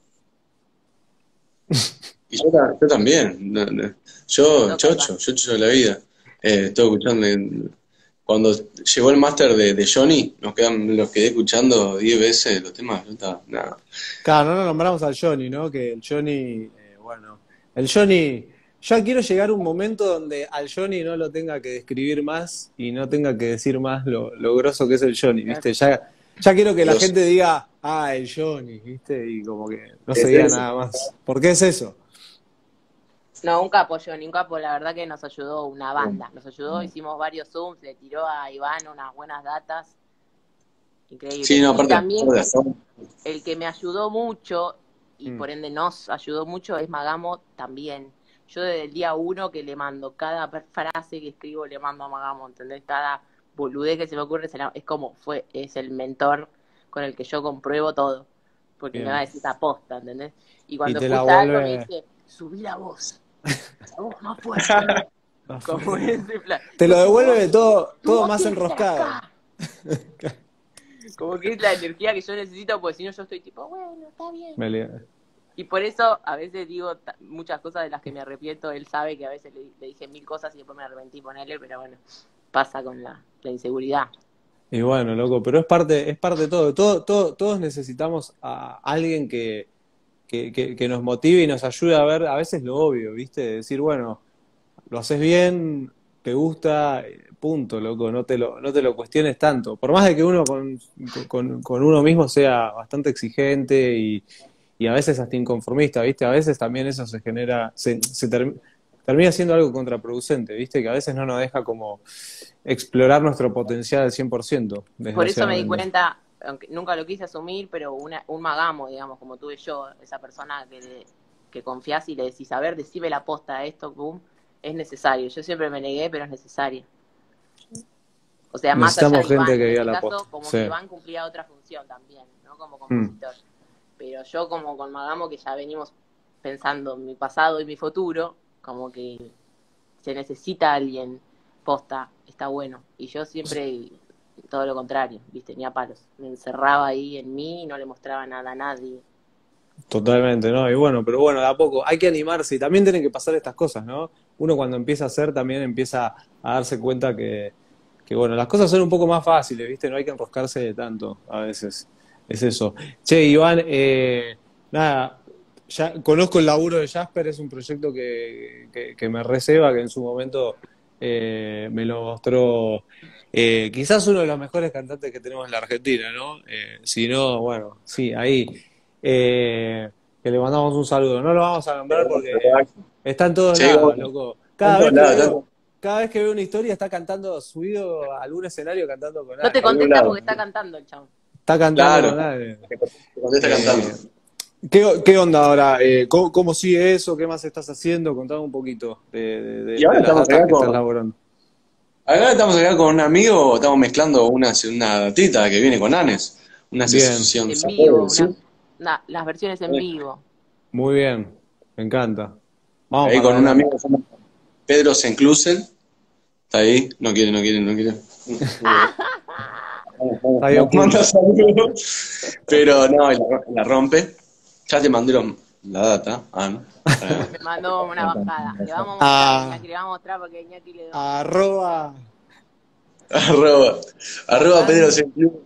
Y yo también. Te Yo, toca, Iván. chocho de la vida. Estoy escuchando. Cuando llegó el máster de Johnny, los quedé escuchando 10 veces los temas. Yo estaba, nada. Claro, no nos nombramos al Johnny, ¿no? Que el Johnny, bueno, el Johnny, ya quiero llegar a un momento donde al Johnny no lo tenga que describir más y no tenga que decir más lo grosso que es el Johnny, ¿viste? Ya quiero que la Dios, gente diga, ah, el Johnny, ¿viste? Y como que no se es diga eso. nada más. ¿Por qué es eso? No, un capo, Johnny, un capo, la verdad que nos ayudó una banda, nos ayudó, hicimos varios Zooms, le tiró a Iván unas buenas datas, Sí, increíble. no, Y aparte, también el que me ayudó mucho, y Mm, por ende nos ayudó mucho, es Magamo también. Yo desde el día uno que le mando, cada frase que escribo le mando a Magamo, ¿entendés? Cada boludez que se me ocurre, es como es el mentor con el que yo compruebo todo, porque me va a bien. decir esta posta, ¿entendés? Y Y cuando te la escucha algo me vuelve... dice, subí la voz más fuerte, como ese plan. Te lo No, devuelve tu todo voz más tiene que estar enroscado. acá. Como que es la energía que yo necesito, porque si no yo estoy tipo, bueno, está bien. Y por eso a veces digo muchas cosas de las que me arrepiento. Él sabe que a veces le dije 1000 cosas y después me arrepentí con él, pero bueno, pasa con la inseguridad. Y bueno, loco, pero es parte de todo. Todos necesitamos a alguien que nos motive y nos ayude a ver a veces lo obvio, ¿viste? Decir, bueno, lo haces bien, te gusta, punto, loco, no te lo cuestiones tanto. Por más de que uno con uno mismo sea bastante exigente y a veces hasta inconformista, ¿viste? A veces también eso se genera, termina siendo algo contraproducente, ¿viste? Que a veces no nos deja como explorar nuestro potencial al 100%, Por eso me di desgraciadamente. cuenta, aunque nunca lo quise asumir, pero un magamo, digamos, como tuve yo, esa persona que confías y le decís, a ver, decime la posta de esto, boom, es necesario. Yo siempre me negué, pero es necesario. O sea, más allá Necesitamos de gente Iván, que en diga ese la posta. caso, como Sí. que Iván cumplía otra función también, ¿no? Como Mm. compositor. Pero yo como con Magamo, que ya venimos pensando en mi pasado y mi futuro, como que se necesita alguien posta, está bueno. Y yo siempre todo lo contrario, ¿viste? Ni a palos. Me encerraba ahí en mí y no le mostraba nada a nadie. Totalmente, ¿no? Y bueno, pero bueno, de a poco hay que animarse y también tienen que pasar estas cosas, ¿no? Uno cuando empieza a hacer también empieza a darse cuenta que bueno, las cosas son un poco más fáciles, ¿viste? No hay que enroscarse de tanto a veces. Es eso. Che, Iván, nada, ya conozco el laburo de Jasper, es un proyecto que me receba, que en su momento me lo mostró quizás uno de los mejores cantantes que tenemos en la Argentina, ¿no? Si no, bueno, sí, ahí. Eh, que le mandamos un saludo. No lo vamos a nombrar porque está en todos Sí, lados, bueno, loco. en todos lados, tanto, Cada vez que veo una historia está cantando, subido a algún escenario cantando con No te alguien. algún contesta lado. porque está cantando el chabón. Está cantando Claro, con alguien. te contesta cantando. Eh, qué onda ahora? ¿Cómo sigue eso? ¿Qué más estás haciendo? Contame un poquito Y de ahora las estamos datas acá que estás con, laburando. acá estamos acá con un amigo, estamos mezclando una datita que viene con Anes, una Bien, sesión En Zapore, vivo, ¿sí? las versiones en vivo. muy bien. Me encanta. Vamos Ahí para con un amigo adelante. que se llama Pedro Senclusen, está ahí, no quiere. Está ahí Nos manda oculto. saludos, pero no, la rompe. Ya te mandé la data, Anne. Me mandó una bajada. Le vamos a mostrar a Ah, Iñaki, le vamos a mostrar porque Iñaki le dio. arroba Arroba, arroba Pedro an, Senclusen.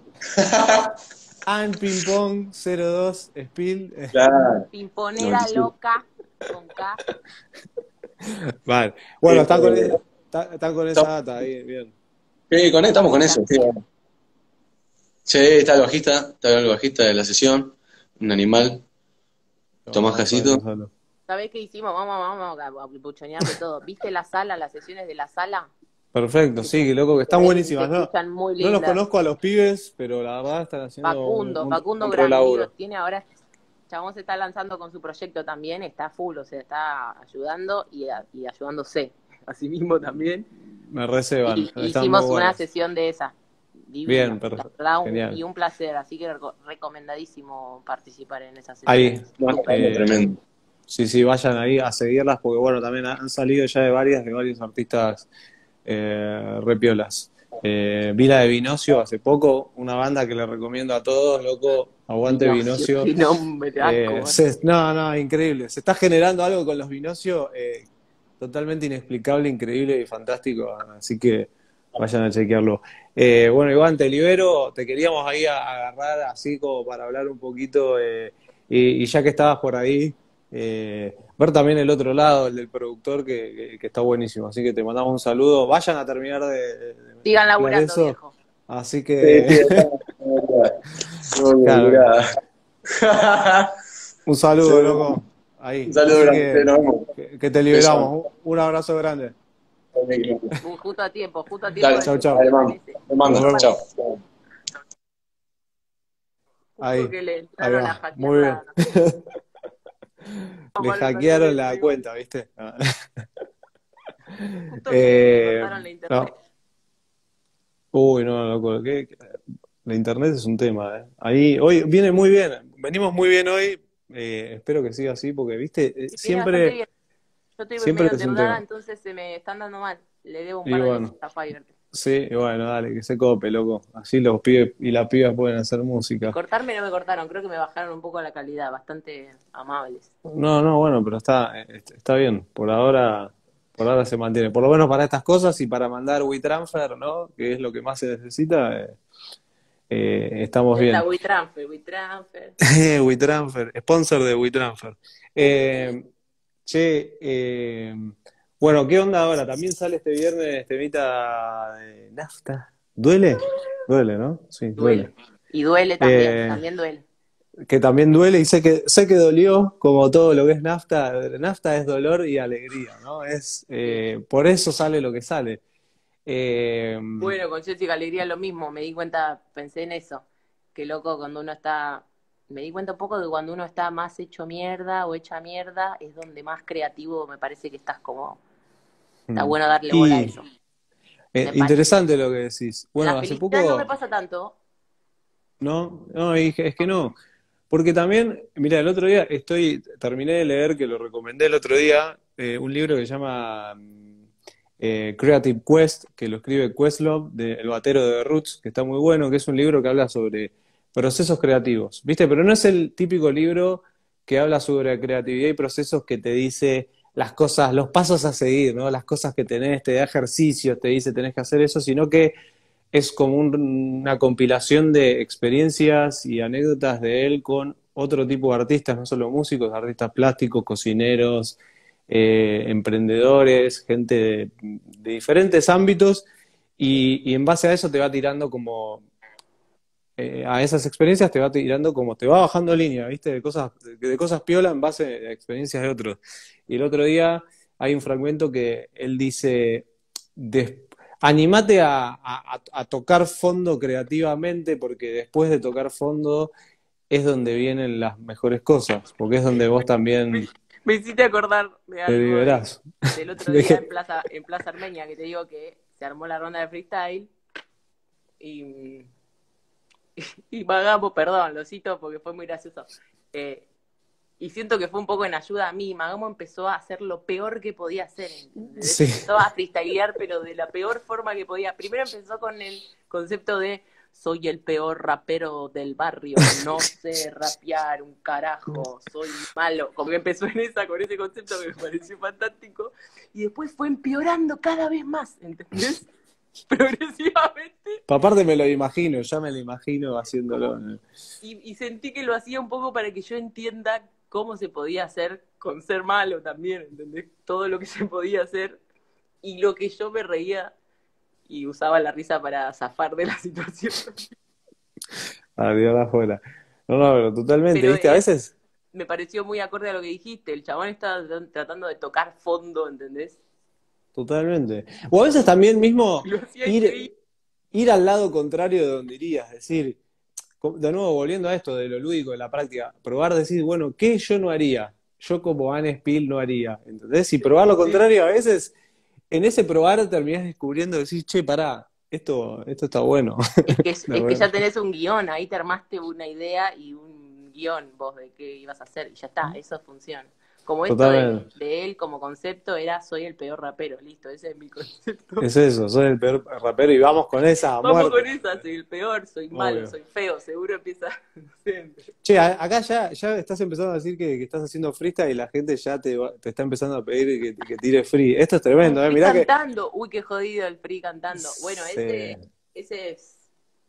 anpingpong02 spill. Claro, Pimponera 97. loca con K. Vale. Bueno, Eh, están con esa estamos- data ahí, bien. Conectamos con Bajista. eso, sí. Sí, está el bajista de la sesión, un animal, Le Tomás mandamos ahí un Casito. saludo. ¿Sabés qué hicimos? Vamos a buchonearle todo. ¿Viste la sala, las sesiones de la sala? Perfecto, Que sí, se, que loco, que se están ven y se buenísimas, ¿no? escuchan muy No los lindas. conozco a los pibes, pero la verdad están haciendo Facundo un re Grandío laburo. tiene ahora, Chabón se está lanzando con su proyecto también, está full, o sea, está ayudando y ayudándose a sí mismo también. Me receban, Y están muy hicimos una buenas. sesión de esa, divina, Bien, la verdad, genial. un placer, así que recomendadísimo participar en esas Ahí, sesiones. No, Súper. tremendo. sí, sí, vayan ahí a seguirlas porque bueno, también han salido ya de varios artistas repiolas. Vi la de Vinocio hace poco, una banda que le recomiendo a todos, loco, aguante Vinocio, Vinocio. qué nombre, asco. No, increíble. Se está generando algo con los Vinocio totalmente inexplicable, increíble y fantástico, así que vayan a chequearlo. Bueno, Iván, te libero, te queríamos ahí agarrar así como para hablar un poquito y ya que estabas por ahí, ver también el otro lado, el del productor, que está buenísimo, así que te mandamos un saludo. Vayan a terminar Sigan mezclar laburando, eso, viejo. así Sí, sí, que, muy bien, claro, mirá. un Sí, saludo, loco, un ahí, saludo así grande, nos vemos. que te Beso. liberamos. Un abrazo grande. Justo a tiempo Dale, Chau, el chau. alemán. ese. Te Nos mando, vemos. chao. Justo Ahí, que le ahí entraron a va. hackear Muy bien. la... Le Vamos a perder hackearon el la vivo. cuenta, ¿viste? Justo le cortaron la internet. No. Uy, no, loco. La internet es un tema, ¿eh? Ahí, hoy viene muy bien. Venimos muy bien hoy. Espero que siga así, porque, ¿viste? Viene bastante Siempre, bien. Yo estoy siempre medio es un endeudada, tema. entonces se me están dando mal. Le debo un Y par de meses bueno, a Fiverr. sí, y bueno, dale, que se cope, loco. Así los pibes y las pibas pueden hacer Y música. cortarme no me cortaron, creo que me bajaron un poco la calidad, bastante amables. No, no, bueno, pero está bien. Por ahora se mantiene. Por lo menos para estas cosas y para mandar WeTransfer, ¿no? Que es lo que más se necesita, estamos Ya está, bien. WeTransfer. WeTransfer, sponsor de WeTransfer. Uh, Che, Bueno, ¿qué onda ahora? También sale este viernes temita de Nafta. ¿Duele? Duele, ¿no? Sí, Duele. duele. Y duele también, Eh, también duele. que también duele y sé que dolió, como todo lo que es Nafta. Nafta es dolor y alegría, ¿no? Sí. Por eso sale lo que sale. Eh, Bueno, con Jessica Alegría lo mismo, me di cuenta, pensé en eso, que loco cuando uno está, me di cuenta un poco de cuando uno está más hecho mierda o hecha mierda, es donde más creativo me parece que estás como, está bueno darle bola a y eso, me parece. interesante lo que decís. En la Bueno, hace felicidad no me poco, pasa tanto. no, no, es que no. Porque también, mira, el otro día terminé de leer, que lo recomendé el otro día, un libro que se llama Creative Quest, que lo escribe Questlove, el batero de The Roots, que está muy bueno, que es un libro que habla sobre procesos creativos, ¿viste? Pero no es el típico libro que habla sobre creatividad y procesos que te dice las cosas, los pasos a seguir, ¿no? Las cosas que tenés, te da ejercicios, te dice tenés que hacer eso, sino que es como una compilación de experiencias y anécdotas de él con otro tipo de artistas, no solo músicos, artistas plásticos, cocineros, emprendedores, gente de diferentes ámbitos, y en base a eso te va tirando como, a esas experiencias te va tirando como, te va bajando línea, ¿viste? De cosas piola en base a experiencias de otros. Y el otro día hay un fragmento que él dice, des- animate a tocar fondo creativamente, porque después de tocar fondo es donde vienen las mejores cosas, porque es donde vos Me, también me hiciste acordar de te algo liberás. del otro De día que- en Plaza Armenia, que te digo que se armó la ronda de freestyle y, y Magamo, perdón, lo cito porque fue muy gracioso. Eh, y siento que fue un poco en ayuda a mí. Magamo empezó a hacer lo peor que podía hacer, ¿entendés? sí, Empezó a freestylear, pero de la peor forma que podía. Primero empezó con el concepto de soy el peor rapero del barrio, no sé rapear un carajo, soy malo. Como que empezó en con ese concepto que me pareció fantástico. Y después fue empeorando cada vez más, ¿entendés? Progresivamente, aparte me lo imagino, ya me lo imagino haciéndolo. como y sentí que lo hacía un poco para que yo entienda cómo se podía hacer con ser malo también, ¿entendés? Todo lo que se podía hacer y lo que yo me reía y usaba la risa para zafar de la situación. Adiós afuera. No, no, pero totalmente, Pero ¿viste? A veces, me pareció muy acorde a lo que dijiste, el chabón está tratando de tocar fondo, ¿entendés? totalmente. O a veces también mismo Y lo hacía increíble. ir al lado contrario de donde irías, es decir, de nuevo volviendo a esto de lo lúdico, de la práctica, probar, decir, bueno, ¿qué yo no haría? Yo como Anne Spill no haría, ¿entendés? Y probar lo Sí. contrario, a veces en ese probar terminás descubriendo, decís, che, pará, esto está bueno. De Es que verdad. ya tenés un guión, ahí te armaste una idea y un guión vos de qué ibas a hacer y ya está, eso funciona. Como esto Totalmente. de él como concepto era soy el peor rapero, listo, ese es mi concepto. Es eso, soy el peor rapero y vamos con esa a Vamos con muerte. esa, soy el peor, soy malo, Obvio. soy feo, seguro empieza, no sé. Che, acá ya estás empezando a decir que estás haciendo freestyle y la gente ya te está empezando a pedir que tire free. Esto es Un tremendo, ¿eh? free Mirá que... cantando, uy, qué jodido el free cantando. Bueno, Sí, ese es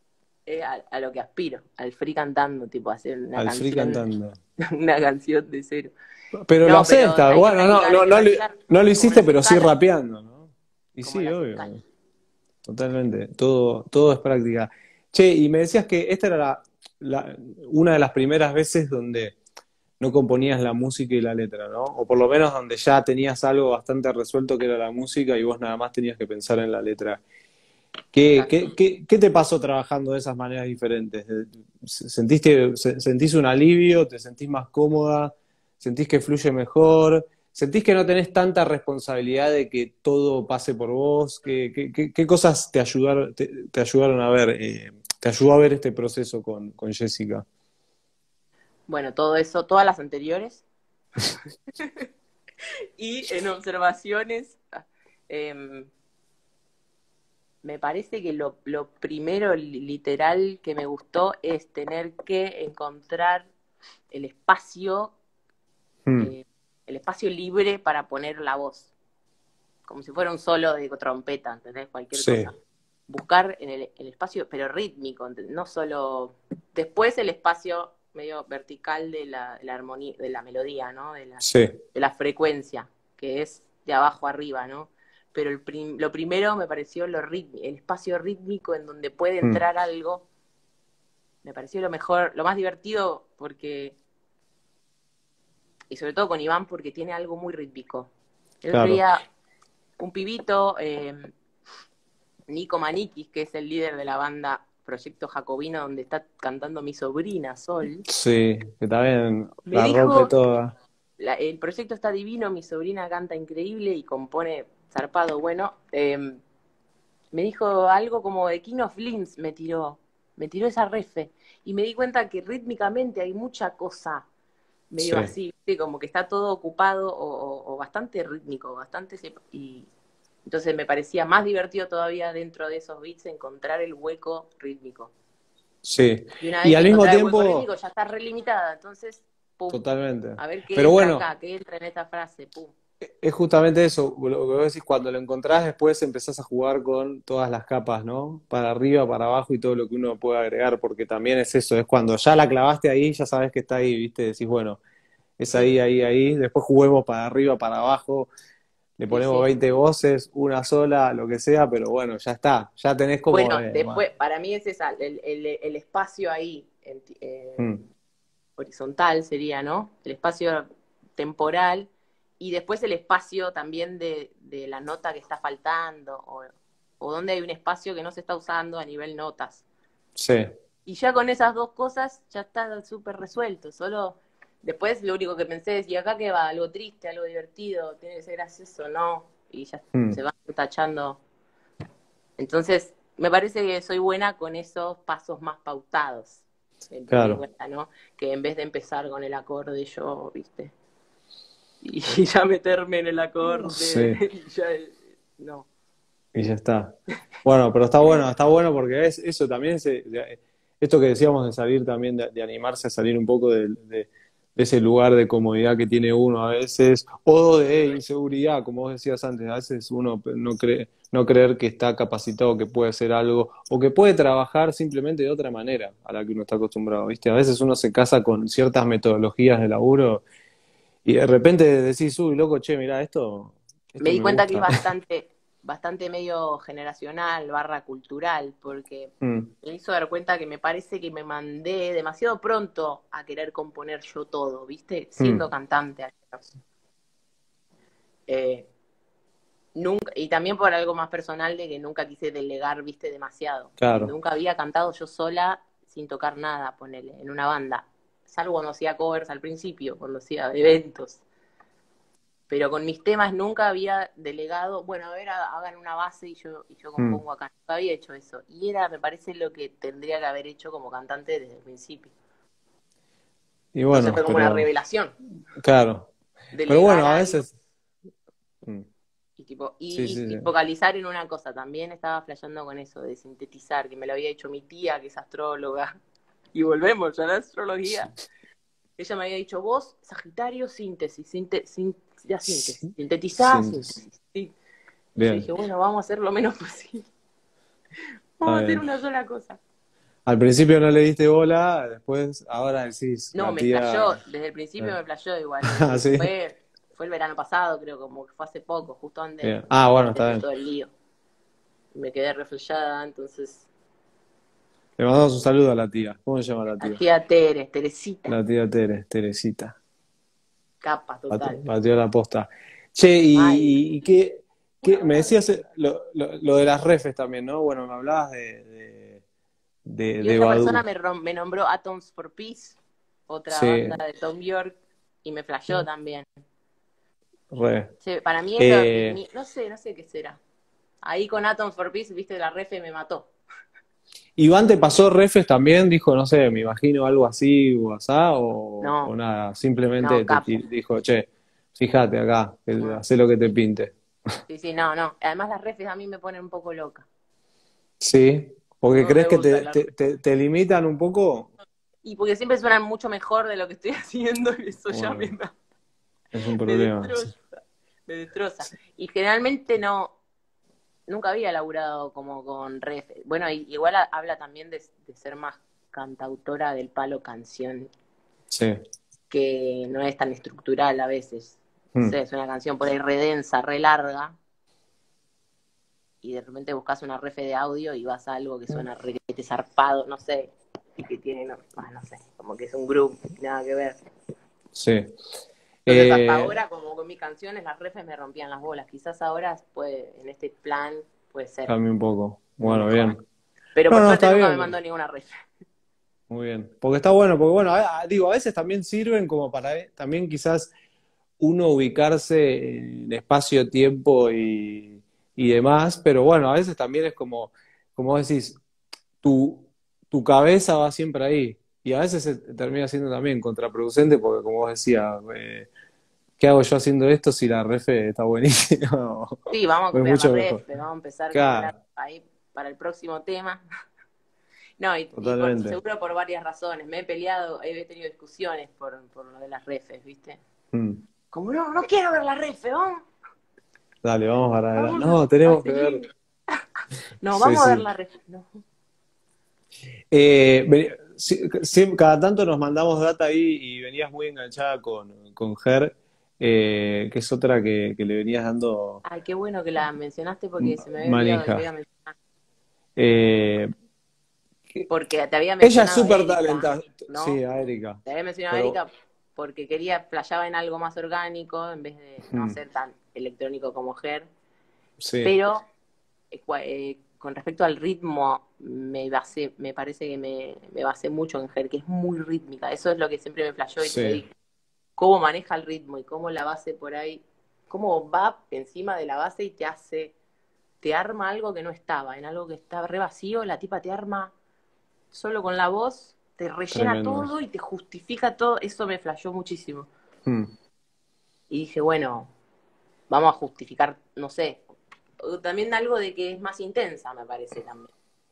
a lo que aspiro, al free cantando, tipo hacer una al free canción, cantando. una canción de cero. Pero lo No, pero acepta. Bueno, hay que no practicar, lo como hiciste, las pero sí escalas, rapeando, ¿no? Y como sí, las obvio, escalas. totalmente. Todo es práctica. Che, y me decías que esta era una de las primeras veces donde no componías la música y la letra, ¿no? O por lo menos donde ya tenías algo bastante resuelto que era la música y vos nada más tenías que pensar en la letra. Exacto. ¿Qué te pasó trabajando de esas maneras diferentes? ¿Sentís un alivio? ¿Te sentís más cómoda? ¿Sentís que fluye mejor? ¿Sentís que no tenés tanta responsabilidad de que todo pase por vos? ¿Qué cosas te ayudaron a ver, te ayudó a ver este proceso con Jessica? Bueno, todo eso, todas las anteriores. Y en observaciones, eh, me parece que lo primero literal que me gustó es tener que encontrar el espacio, Mm, eh, el espacio libre para poner la voz, como si fuera un solo de trompeta, ¿entendés? Cualquier sí, cosa. Buscar en el espacio, pero rítmico, ¿entendés? No solo... Después el espacio medio vertical de la armonía, de la melodía, ¿no? sí, De la frecuencia, que es de abajo arriba, ¿no? Pero lo primero me pareció el espacio rítmico en donde puede Mm, entrar algo, me pareció lo mejor, lo más divertido, porque, y sobre todo con Iván, porque tiene algo muy rítmico. El otro claro. día, un pibito, Nico Maniquis, que es el líder de la banda Proyecto Jacobino, donde está cantando mi sobrina Sol, Sí, que también me la rompe dijo, toda. el proyecto está divino, mi sobrina canta increíble y compone zarpado. Bueno, me dijo algo como de King of Limbs, me tiró esa refe. Y me di cuenta que rítmicamente hay mucha cosa medio Sí, así, ¿viste? Como que está todo ocupado o bastante rítmico, y entonces me parecía más divertido todavía dentro de esos beats encontrar el hueco rítmico. sí. Y una Y vez que al mismo encontrás el hueco tiempo, rítmico ya está relimitada, entonces, pum, totalmente. a ver qué Pero entra bueno, acá, qué entra en esta frase, pum. es justamente eso, lo que vos decís, cuando lo encontrás después empezás a jugar con todas las capas, ¿no? Para arriba, para abajo y todo lo que uno puede agregar, porque también es eso, es cuando ya la clavaste ahí, ya sabes que está ahí, ¿viste? Decís, bueno, es Sí, ahí, ahí, ahí, después juguemos para arriba, para abajo, le sí, ponemos sí. 20 voces, una sola, lo que sea, pero bueno, ya está, ya tenés como... Bueno, después, para mí es esa, el espacio ahí, mm, horizontal sería, ¿no? El espacio temporal y después el espacio también de la nota que está faltando o donde hay un espacio que no se está usando a nivel notas. sí, Y ya con esas dos cosas ya está súper resuelto. Solo después lo único que pensé es, ¿y acá qué va? ¿Algo triste, algo divertido? ¿Tiene que ser gracioso? No. Y ya se mm, van tachando. Entonces, me parece que soy buena con esos pasos más pautados. Me di claro, cuenta, ¿no? Que en vez de empezar con el acorde yo, ¿viste? Y ya meterme en el acorde, sí. y ya, no. Y ya está. Bueno, pero está bueno porque es eso también, esto que decíamos de salir también, de animarse a salir un poco de ese lugar de comodidad que tiene uno a veces, o de inseguridad, como vos decías antes, a veces uno no creer que está capacitado, que puede hacer algo, o que puede trabajar simplemente de otra manera a la que uno está acostumbrado, ¿viste? A veces uno se casa con ciertas metodologías de laburo y de repente decís, uy, loco, che, mirá, Me esto di me cuenta que es gusta. bastante medio generacional, barra cultural, porque Mm, me hizo dar cuenta que me parece que me mandé demasiado pronto a querer componer yo todo, ¿viste? Siendo mm. cantante al menos. Eh, nunca, y también por algo más personal de que nunca quise delegar, ¿viste? Demasiado. Claro. Nunca había cantado yo sola sin tocar nada, ponele, en una banda. Salvo cuando hacía covers al principio, cuando hacía eventos. Pero con mis temas nunca había delegado, bueno, a ver, hagan una base y yo Mm. compongo acá. Nunca había hecho eso. Y era, me parece, lo que tendría que haber hecho como cantante desde el principio. Y Entonces bueno, fue como una pero revelación, claro. Pero delegar bueno, a algo veces. Mm. y tipo, Sí, sí, y sí. focalizar en una cosa. También estaba flasheando con eso, de sintetizar, que me lo había hecho mi tía, que es astróloga. Y volvemos a la astrología. Ella me había dicho, vos, Sagitario, síntesis, la síntesis, Sí, sintetizá, síntesis. síntesis. Sí. Y yo Bien, dije, bueno, vamos a hacer lo menos posible. está Vamos a hacer bien. una sola cosa. Al principio no le diste bola, después, ahora decís, No, la me tía. flashó, desde el principio me flashó igual. Ah, sí. Fue el verano pasado, creo, como que fue hace poco, justo Bien. antes Ah, bueno, de está hacer bien. todo el lío. Me quedé reflejada, entonces, Le mandamos un saludo a la tía. ¿Cómo se llama la tía? hacía Teresita, La tía Teresita. capa total. Batió la posta. Che, Mal. y me decías lo de las refes también, ¿no? Bueno, me hablabas Y de esa persona Badu. me nombró Atoms for Peace, otra Sí, banda de Tom York, y me flashó también. re. Sí, para mí es Eh, no sé qué será. Ahí con Atoms for Peace, viste, la refe me mató. Iván te pasó refes también, dijo, no sé, me imagino algo así o asá, o No, nada, simplemente no, capo. dijo, che, fíjate acá, No. hacé lo que te pinte. Sí, sí, no, no. Además las refes a mí me ponen un poco loca. Sí, porque No crees me que gusta la refe. te limitan un poco. Y porque siempre suenan mucho mejor de lo que estoy haciendo y eso ya Bueno, es un me problema. Sí. destroza, me destroza. Y generalmente nunca había laburado como con refes. Bueno, igual habla también de ser más cantautora del palo canción, Sí. que no es tan estructural a veces. No Mm. sé, es una canción por ahí re densa, re larga, y de repente buscas una refe de audio y vas a algo que suena re que te zarpado, no sé, y que tiene, no sé, como que es un groove, nada que ver. Sí. Entonces hasta Eh, ahora, como con mis canciones, las refes me rompían las bolas. Quizás ahora puede, en este plan puede ser Cambia un poco. lo Bueno, mejor. bien. Pero No, por no, suerte está nunca me bien. mandó ninguna ref. Muy bien. Porque está bueno, porque bueno, digo, a veces también sirven como para también quizás uno ubicarse en espacio-tiempo y demás, pero bueno, a veces también es como vos decís, tu, tu cabeza va siempre ahí. Y a veces se termina siendo también contraproducente porque como vos decías, ¿qué hago yo haciendo esto si la refe está buenísima? Sí, vamos a O es copiar la mucho mejor. ref, vamos a empezar con una Claro, ahí para el próximo tema. No, totalmente. seguro por varias razones. Me he peleado, he tenido discusiones por lo de las refes, ¿viste? Mm. Como no quiero ver la refe, vamos, Dale, vamos para adelante. vamos No, a tenemos que ver. seguir. No, Sí, vamos a ver sí. la refe. No. Cada tanto nos mandamos data ahí y venías muy enganchada con Ger, que es otra que le venías dando Ay, qué bueno que la mencionaste porque se me había olvidado que manija. te iba a mencionar. Eh, Porque te había Ella es mencionado a súper Erika, talentosa. Sí, ¿no? a Erika. Te había mencionado a Pero, Erika porque flasheaba en algo más orgánico en vez de no mm, ser tan electrónico como Ger. sí, Pero con respecto al ritmo, me parece que me basé mucho en Ger, que es muy rítmica. Eso es lo que siempre me flasheó y te lo sí, dije. Cómo maneja el ritmo y cómo la base por ahí, cómo va encima de la base y te arma algo que no estaba, en algo que estaba re vacío, la tipa te arma solo con la voz, te rellena tremendo. todo y te justifica todo. Eso me flasheó muchísimo. Mm. Y dije, bueno, vamos a justificar, no sé, también algo de que es más intensa, me parece también.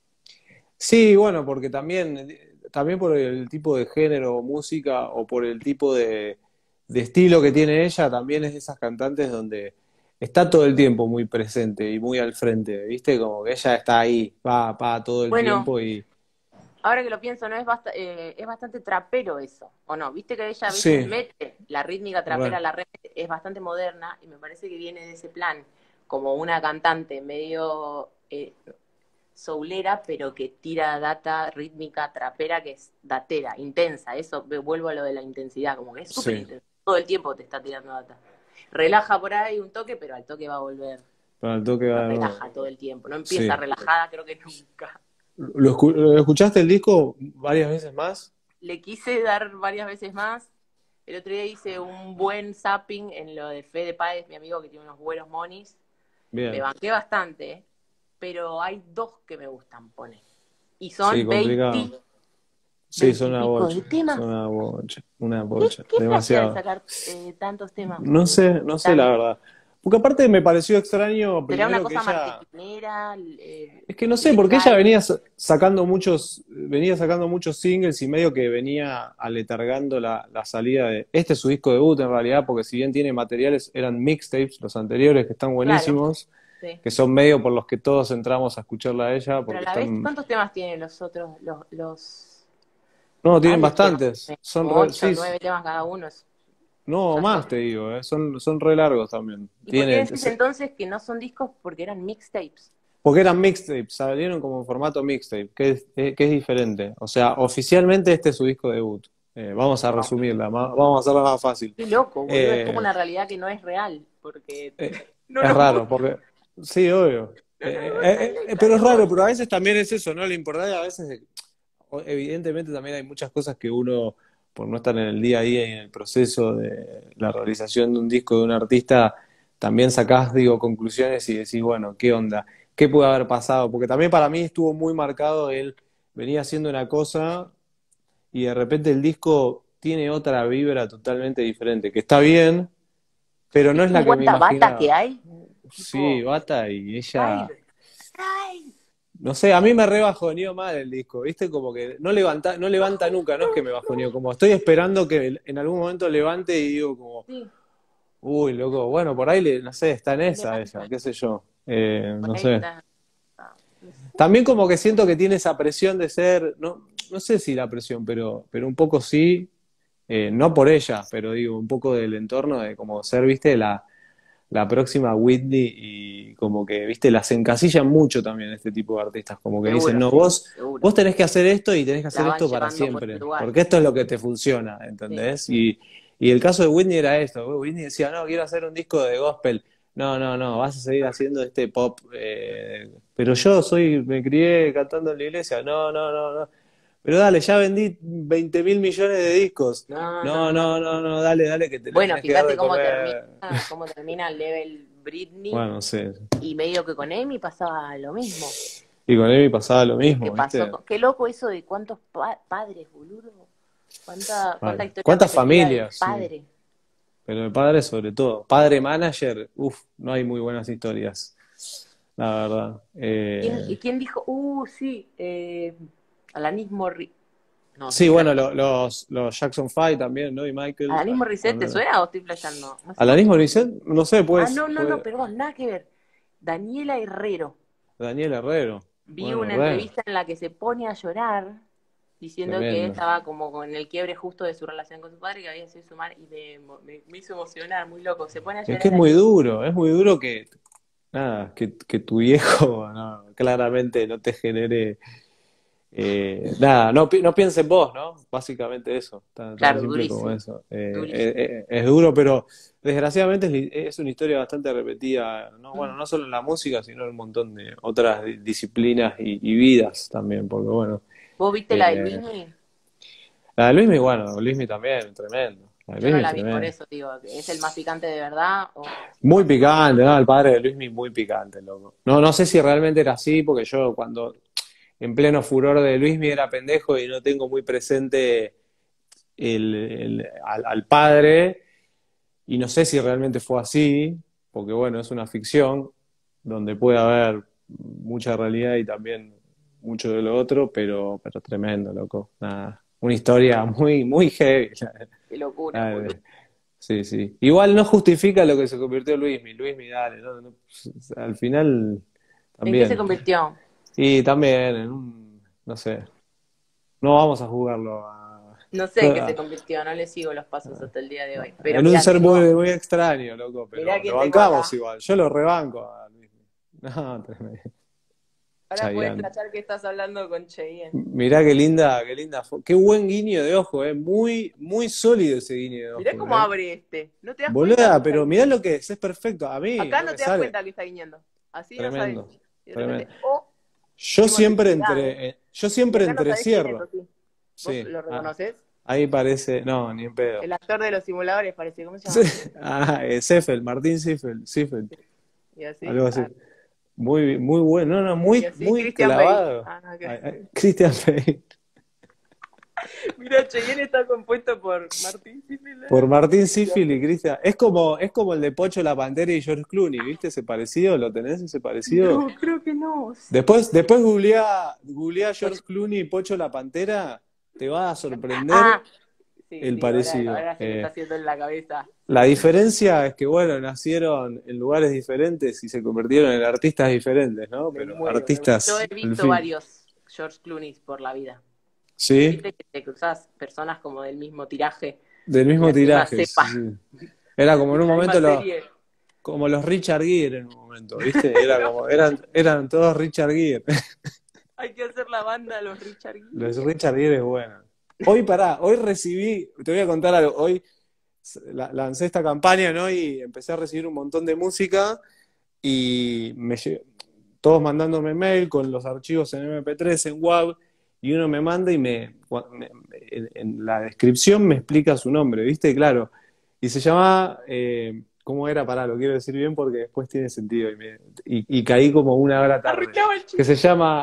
Sí, bueno, porque también por el tipo de género o música o por el tipo de estilo que tiene ella, también es de esas cantantes donde está todo el tiempo muy presente y muy al frente, ¿viste? Como que ella está ahí, va todo el Bueno, tiempo y ahora que lo pienso, no es bastante trapero eso, ¿o no? Viste que ella a veces sí, mete la rítmica re, trapera, la red es bastante moderna y me parece que viene de ese plan, como una cantante medio soulera, pero que tira data rítmica trapera que es datera, intensa. Eso, vuelvo a lo de la intensidad, como que es súper sí, intensa. Todo el tiempo te está tirando data. Relaja por ahí un toque, pero al toque va a volver. para el toque No va de nuevo. relaja todo el tiempo. No empieza Sí. relajada, creo que nunca. ¿Lo escuchaste el disco varias veces más? Le quise dar varias veces más. El otro día hice un buen zapping en lo de Fede Páez, mi amigo que tiene unos buenos monis. Me Bien, banqué bastante, pero hay dos que me gustan, pone. Y sí, son complicado. 20, Sí, 20 son y una pico de bocha, temas. son una ¿Qué, bocha, qué flashea de demasiado. sacar tantos temas? No sé, no sé la Tan, verdad. Porque aparte me pareció extraño, ¿Será una primero que cosa ella, marketinera, es que no sé, porque ella ilegal? venía sacando muchos singles y medio que venía aletargando la salida de, este es su disco debut en realidad, porque si bien tiene materiales, eran mixtapes, los anteriores que están Claro, buenísimos, sí. que son medio por los que todos entramos a escucharla a ella, Pero a porque la vez, están, ¿cuántos temas tienen los otros? Los no, tienen varios temas, bastantes, como 8 sí, 9 temas cada uno. no, Ya más son. te digo, son re largos también. ¿Y por qué decís entonces que no son discos? Porque eran mixtapes. Porque eran mixtapes, salieron como en formato mixtape, que es diferente. O sea, oficialmente este es su disco debut. Vamos a Wow. resumirla, vamos a hacerla más fácil. Qué loco, boludo. Es como Eh, una realidad que no es real, porque no es nos raro, muestran, porque sí, obvio. no nos muestran Pero es los raro, bolsos. pero a veces también es eso, ¿no? Lo importante a veces, evidentemente también hay muchas cosas que uno, por no estar en el día a día y en el proceso de la realización de un disco de un artista, también sacás, digo, conclusiones y decís, bueno, ¿qué onda? ¿Qué puede haber pasado? Porque también para mí estuvo muy marcado él venía haciendo una cosa y de repente el disco tiene otra vibra totalmente diferente, que está bien, pero no es ¿Viste la un que me cuánta bata que imaginaba. hay? Sí, Tipo, Bata y ella, Pride, Pride. no sé, a mí me re bajoneó mal el disco, ¿viste? Como que no levanta nunca, no es que me bajoneó, como estoy esperando que en algún momento levante y digo como, Sí, uy, loco, bueno, por ahí, no sé, está en esa ella, levanta. qué sé yo, Por no ahí sé. está. Ah, no sé. También como que siento que tiene esa presión de ser, no sé si la presión, pero un poco sí, no por ella, pero digo, un poco del entorno de como ser, viste, la próxima Whitney y como que, viste, las encasillan mucho también este tipo de artistas, como que dicen, Seguro, no, sí, vos seguro. tenés que hacer esto y tenés que hacer La van esto para llevando por ese siempre, lugar. porque esto es lo que te funciona, Sí, ¿entendés? sí. Y el caso de Whitney era esto, Whitney decía, no, quiero hacer un disco de gospel, no, vas a seguir haciendo este pop, pero me crié cantando en la iglesia, no. Pero dale, ya vendí 20.000 millones de discos. No, no, No, no. no, no, no, dale, que te lo Bueno, tenés que dar fíjate de comer. cómo termina el Level Britney, Bueno, sí. y medio que con Amy pasaba lo mismo. Y con Amy pasaba lo ¿Qué mismo, pasó? ¿viste? Qué loco eso de cuántos padres, boludo. Cuánta Vale. historia ¿Cuántas repetida del familias? Sí. padre. Pero el padre sobre todo. Padre manager, uff, no hay muy buenas historias, la verdad. ¿Y quién dijo? Sí, Alanis Morissette. No, Sí, estoy bueno, flasheando. los Jackson 5 también, ¿no? Y Michael. ¿Alanis Morissette te También. suena o estoy flasheando? No sé. Alanis Morissette, no sé, pues, No, perdón, nada que ver. Daniela Herrero. Daniel Herrero. Vi Bueno, una re, entrevista en la que se pone a llorar diciendo que tremendo. estaba como con el quiebre justo de su relación con su padre, que había sido su madre, y me hizo emocionar, muy loco. Se pone a Es llorar que ahí. es muy duro que, nada, que tu viejo no, claramente no te genere nada, no piense en vos, ¿no? Básicamente eso, tan Claro, simple como durísimo, eso. durísimo. Es duro, pero desgraciadamente es una historia bastante repetida, ¿no? Bueno, no solo en la música, sino en un montón de otras disciplinas y vidas también, porque bueno, ¿Vos viste la de eh, Luismi? la de Luismi, bueno, Luismi también, tremendo. La de Yo no Luismi es la vi, por tremendo. eso digo, ¿es el más picante de verdad o Muy cuánto? picante, ¿no? El padre de Luismi muy picante, loco. No sé si realmente era así, porque yo cuando en pleno furor de Luismi era pendejo y no tengo muy presente al padre, y no sé si realmente fue así, porque bueno, es una ficción donde puede haber mucha realidad y también mucho de lo otro, pero tremendo, loco. Nada, una historia muy heavy. Qué locura, La boludo. Sí, sí. Igual no justifica lo que se convirtió Luismi. Luismi, dale, al final ¿En qué se también. convirtió? Y también no sé, no vamos a jugarlo No sé en qué se convirtió, no le sigo los pasos hasta el día de hoy. Pero en un mira, ser muy extraño, loco, mirá pero lo quién tengo bancamos acá. igual. Yo lo rebanco a Luismi. No, tremendo. Ahora puedes Chayanne. tachar que estás hablando con Cheyenne. Mirá qué linda qué buen guiño de ojo, muy sólido ese guiño de Mirá ojo, cómo abre este. ¿No te das cuenta que Boluda, está pero mirá guiñando? lo que es perfecto. A mí Acá no no me te das sale. cuenta que está guiñando. Así no sabes. Tremendo, Y de repente, tremendo. tenemos actividad, ¿eh? Yo Y siempre acá no sabés quién es, entrecierro. ¿o sí? ¿Vos Sí, lo reconoces? ahí parece, no, ni en pedo. El actor de los simuladores parece, ¿cómo se Sí, llama? Seffel, Martín Seffel, Y así, algo así. Muy bueno, no, y así, muy Christian Bale. clavado. Nada que Ay, ver. Christian Bale. Mira, Cheyenne está compuesto por Martín Por Sifila. Martín Sifil y Christian. Es como el de Pocho la Pantera y George Clooney, ¿viste ese parecido? ¿Lo tenés ese parecido? No, creo que no. Después googleá George Clooney y Pocho la Pantera, te va a sorprender Ah, sí, el sí, parecido. ahora se me está haciendo en la cabeza. La diferencia es que, bueno, nacieron en lugares diferentes y se convirtieron en artistas diferentes, ¿no? Me Pero muero, me muero. Yo he artistas, al visto fin. varios George Clooney por la vida. ¿Sí? Viste que te cruzás personas como del mismo tiraje, Del de mismo la misma tiraje, cepa, sí. Era como en de un la misma momento serie. como los Richard Gere en un momento, ¿viste? Eran todos Richard Gere. Hay que hacer la banda Los Richard Los Gere. Richard Gere es bueno. Hoy recibí, te voy a contar algo, hoy lancé esta campaña, ¿no? Y empecé a recibir un montón de música y todos mandándome mail con los archivos en MP3, en WAV, y uno me manda y en la descripción me explica su nombre, ¿viste? Claro. Y se llama, ¿cómo era? Pará, lo quiero decir bien porque después tiene sentido. Y caí como una hora tarde. Arruinaba el Que chiste. se llama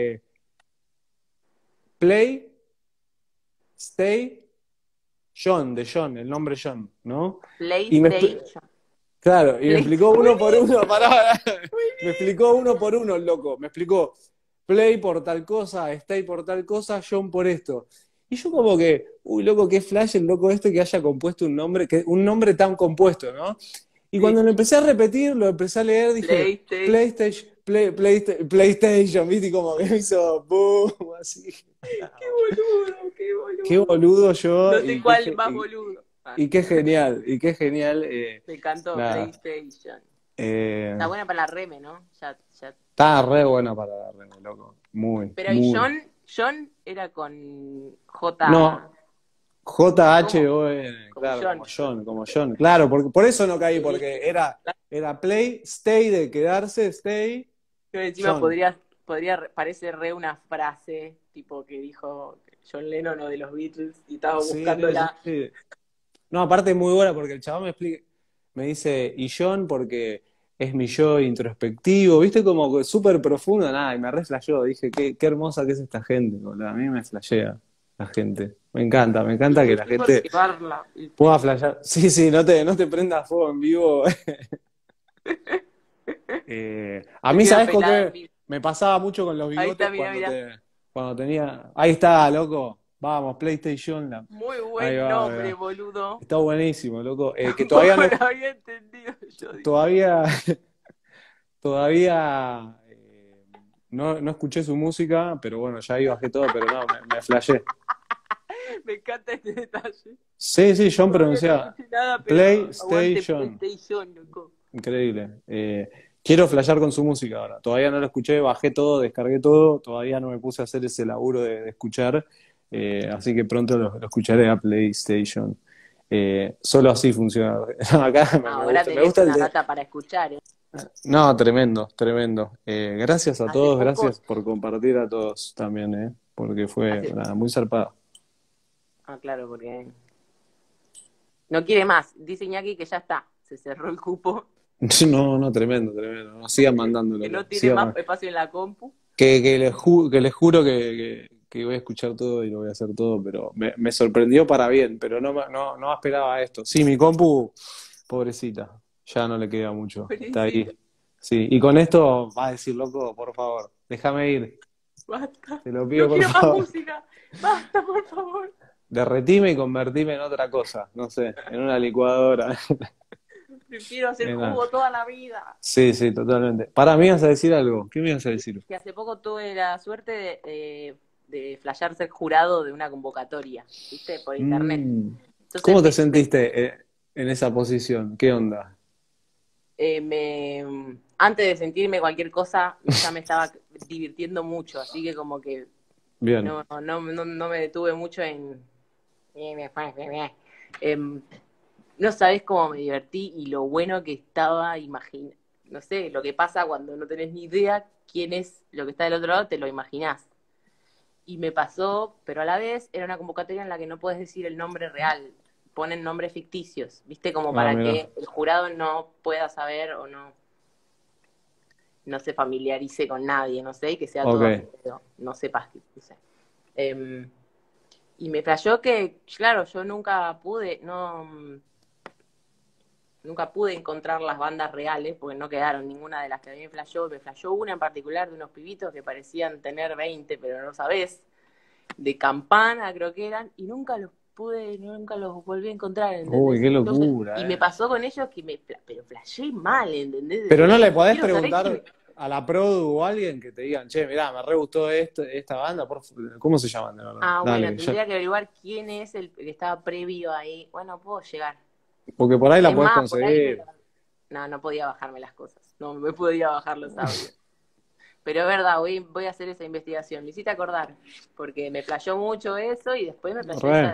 Play, Stay, John, el nombre John, ¿no? Y PlayStation. claro, y me explicó Muy uno por bien, uno, pará. muy Me bien. explicó uno por uno, el loco. Me explicó Play por tal cosa, Stay por tal cosa, John por esto. Y yo como que, uy, loco, qué flash el loco este que haya compuesto un nombre tan compuesto, ¿no? Y Sí. cuando lo empecé a repetir, lo empecé a leer, dije, PlayStation. PlayStation, ¿viste? Y como que me hizo boom, así. Qué Qué boludo. boludo yo, No sé cuál más boludo. y qué genial, y qué genial. Me encantó Nada, PlayStation. eh, Está buena para la reme, ¿no? Ya. está re buena para la rema, loco. Muy, Pero y muy. John era con No, J. ¿Cómo? J-H-O-N, Como claro, John. como John. Claro, por eso no caí, Y porque dije, era play, stay de quedarse, stay, yo encima John. parece re una frase, tipo que dijo John Lennon o de los Beatles, y estaba Sí, sí, buscándola. sí. No, aparte es muy buena porque el chabón me dice, y John porque es mi yo introspectivo, viste como que súper profundo, nada, y me re flasheó, dije, qué hermosa que es esta gente, boludo. A mí me flashea la gente. Me Y encanta que la estoy por gente llevarla. pueda flashear. Sí, sí, no te prendas fuego en vivo. A Te mí, quedo ¿sabes con pelada en qué? vivo. Me pasaba mucho con los Ahí bigotes está, mira, mira. cuando tenía. Ahí está, loco. Vamos, PlayStation. Muy Ahí buen va, ahí nombre, va. boludo. Está buenísimo, loco. Que todavía Tampoco no, lo había entendido yo, digo. todavía, todavía no escuché su música, pero bueno, ya ahí bajé todo, pero no, me flashé. Me encanta este detalle. Sí, sí, John Todavía no pronunciaba escuché nada, pero aguante PlayStation. PlayStation, loco. Increíble. Quiero flashear con su música ahora. Todavía no lo escuché, bajé todo, descargué todo. Todavía no me puse a hacer ese laburo de escuchar. Así que pronto lo escucharé a PlayStation. Solo así funciona. Acá Ahora me tenés gusta el una de. data para escuchar, ¿eh? No, tremendo, tremendo. Gracias a Hace todos, poco, gracias por compartir a todos también, porque fue hace, nada, muy zarpado. claro, porque no quiere más. Dice Iñaki que ya está, se cerró el cupo, No, no, tremendo, tremendo. No, sigan mandándolo, que no tiene sigan más mandando. espacio en la compu. Que les juro que voy a escuchar todo y lo voy a hacer todo, pero me sorprendió para bien, pero no esperaba esto. Sí, mi compu, pobrecita, ya no le queda mucho, está Pobrecita, ahí. Sí, y con esto va a decir, loco, por favor, déjame ir, basta. te lo No pido por quiero más favor. música. Basta, por favor. Derretime y convertime en otra cosa, no sé, en una licuadora. Prefiero hacer En nada. jugo toda la vida. Sí, sí, totalmente. Para mí vas a decir algo, ¿qué me ibas a decir? Que hace poco tuve la suerte de flashear ser jurado de una convocatoria, ¿viste? Por internet. Mm, Entonces ¿Cómo te sentiste en esa posición? ¿Qué onda? antes de sentirme cualquier cosa, ya me estaba divirtiendo mucho, así que como que Bien. no me detuve mucho en... Em, no sabes cómo me divertí y lo bueno que estaba, no sé, lo que pasa cuando no tenés ni idea quién es lo que está del otro lado, te lo imaginás. Y me pasó, pero a la vez era una convocatoria en la que no puedes decir el nombre real, ponen nombres ficticios, ¿viste? Como Ah, para mira. que el jurado no pueda saber o no se familiarice con nadie, no sé, y que sea todo así, Ok. pero no sepas qué puse. Em, y me flasheó que, claro, yo nunca pude encontrar las bandas reales, porque no quedaron ninguna de las que a mí me flasheó una en particular de unos pibitos que parecían tener 20, pero no sabés, de Campana creo que eran, y nunca los volví a encontrar, Uy, ¿entendés? qué Entonces, y locura, me pasó con ellos pero flasheé mal, ¿entendés? Pero no Decía, le podés quiero saber preguntar quién. a la produ o a alguien que te digan, che, mirá, me re gustó esta banda, ¿cómo se llaman de verdad? Ah, bueno, Dale, ya. tendría que averiguar quién es el que estaba previo ahí. Bueno, puedo llegar. Porque por ahí la Es podés más, por ahí conseguir. no podía bajarme las cosas. No me podía bajar los audios. Pero es verdad, voy a hacer esa investigación. Me hiciste acordar, porque me flasheó mucho eso y después me flasheó esa Re.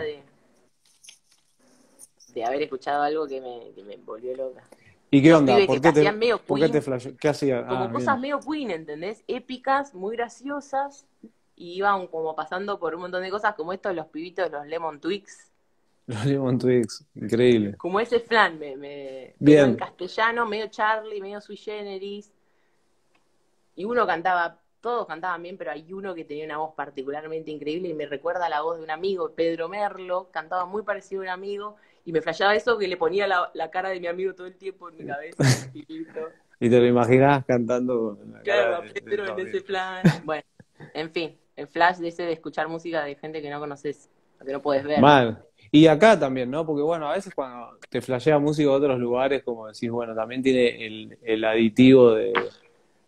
de haber escuchado algo que me volvió loca. ¿Y qué Unos onda? pibes que hacían medio ¿Por qué te Queen, flashó? ¿Qué hacía? Ah, como cosas bien. medio Queen, ¿entendés? Épicas, muy graciosas, y iban como pasando por un montón de cosas, como estos, los pibitos, los Lemon Twigs. Los Lemon Twigs, increíble. Como ese flan, pero en Bien. castellano, medio Charlie, medio sui generis. Y todos cantaban bien, pero hay uno que tenía una voz particularmente increíble y me recuerda a la voz de un amigo, Pedro Merlo, cantaba muy parecido a un amigo, y me flasheaba eso que le ponía la cara de mi amigo todo el tiempo en mi cabeza, y listo. Y te lo imaginabas cantando con la Claro, cara a de Pedro tu en ese amigo. plan. Bueno, en fin, el flash de ese de escuchar música de gente que no conoces, que no puedes ver. Mal. Y acá también, ¿no? Porque bueno, a veces cuando te flashea música de otros lugares, como decís, bueno, también tiene el aditivo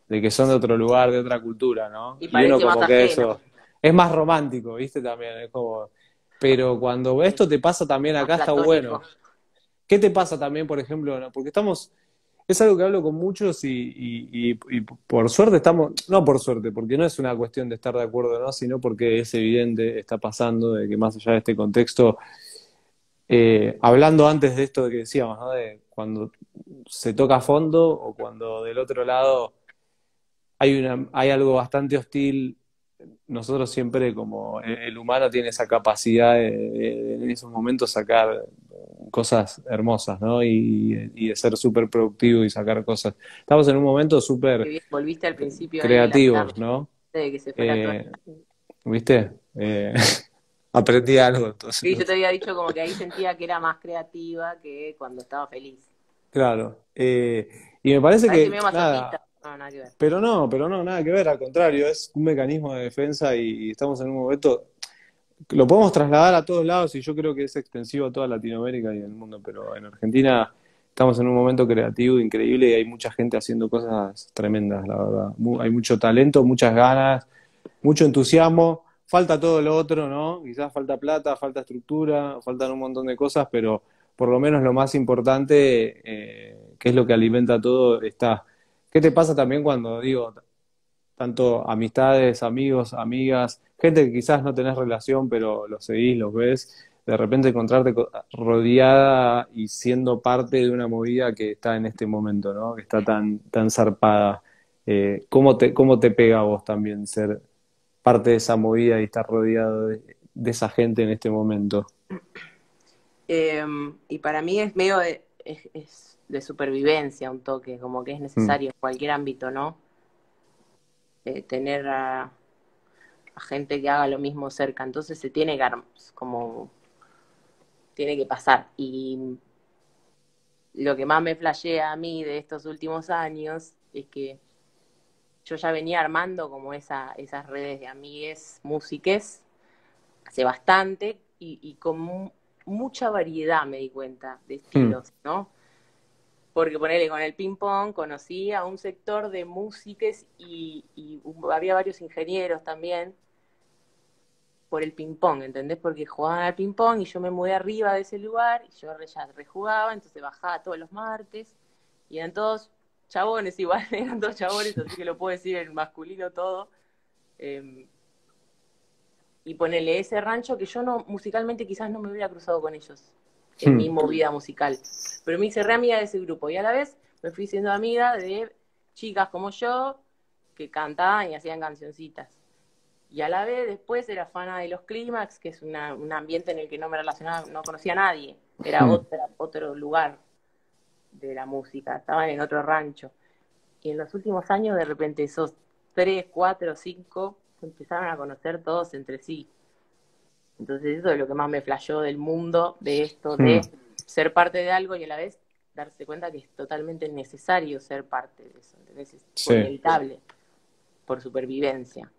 de que son de otro lugar, de otra cultura, ¿no? Y Y uno parece más como que ajeno. eso es más romántico, ¿viste? También, es como... Pero cuando esto te pasa también Más acá está platónico. bueno. ¿Qué te pasa también, por ejemplo, no? Porque estamos, es algo que hablo con muchos y por suerte estamos, no por suerte, porque no es una cuestión de estar de acuerdo, ¿no? Sino porque es evidente, está pasando, de que más allá de este contexto, hablando antes de esto de que decíamos, ¿no? De cuando se toca a fondo o cuando del otro lado hay algo bastante hostil. Nosotros siempre, como el humano tiene esa capacidad de en esos momentos sacar cosas hermosas, ¿no? Y de ser súper productivo y sacar cosas. Estamos en un momento Qué súper bien, volviste al principio ahí de la charla, creativos, ¿no? de que se fuera todo. Eh, ¿Viste? Aprendí algo, Sí, yo te entonces. había dicho como que ahí sentía que era más creativa que cuando estaba feliz. Claro. Y me parece Parece que, medio masoquista. nada, No, nada que ver. pero no, nada que ver, al contrario, es un mecanismo de defensa y estamos en un momento. Lo podemos trasladar a todos lados y yo creo que es extensivo a toda Latinoamérica y el mundo, pero en Argentina estamos en un momento creativo increíble y hay mucha gente haciendo cosas tremendas, la verdad. Hay mucho talento, muchas ganas, mucho entusiasmo, falta todo lo otro, ¿no? Quizás falta plata, falta estructura, faltan un montón de cosas, pero por lo menos lo más importante, que es lo que alimenta todo, está. ¿Qué te pasa también cuando digo, tanto amistades, amigos, amigas, gente que quizás no tenés relación, pero los seguís, los ves, de repente encontrarte rodeada y siendo parte de una movida que está en este momento, ¿no? Que está tan zarpada. ¿Cómo te pega a vos también ser parte de esa movida y estar rodeado de esa gente en este momento? Y para mí es medio es de supervivencia un toque, como que es Mm, necesario en cualquier ámbito, ¿no? Tener a gente que haga lo mismo cerca. Entonces se tiene que como tiene que pasar. Y lo que más me flashea a mí de estos últimos años es que yo ya venía armando como esas redes de amigues, músiques, hace bastante, y con mucha variedad me di cuenta de mm, estilos, ¿no? Porque ponele, con el ping pong conocí a un sector de músiques y había varios ingenieros también por el ping pong, ¿entendés? Porque jugaban al ping pong y yo me mudé arriba de ese lugar y yo ya rejugaba, entonces bajaba todos los martes y eran todos chabones igual, eran todos chabones, así que lo puedo decir en masculino todo. Eh, y ponele ese rancho que yo no, musicalmente quizás no me hubiera cruzado con ellos en mi mm. movida musical, pero me hice re amiga de ese grupo y a la vez me fui siendo amiga de chicas como yo que cantaban y hacían cancioncitas. Y a la vez después era fana de los Clímax, que es un ambiente en el que no me relacionaba, no conocía a nadie, era Mm. otro lugar de la música, estaban en otro rancho. Y en los últimos años de repente esos 3, 4, 5 se empezaron a conocer todos entre sí. Entonces eso es lo que más me flashó del mundo, de esto, de Mm. ser parte de algo y a la vez darse cuenta que es totalmente necesario ser parte de eso, ¿entendés? Es Sí, inevitable, por supervivencia.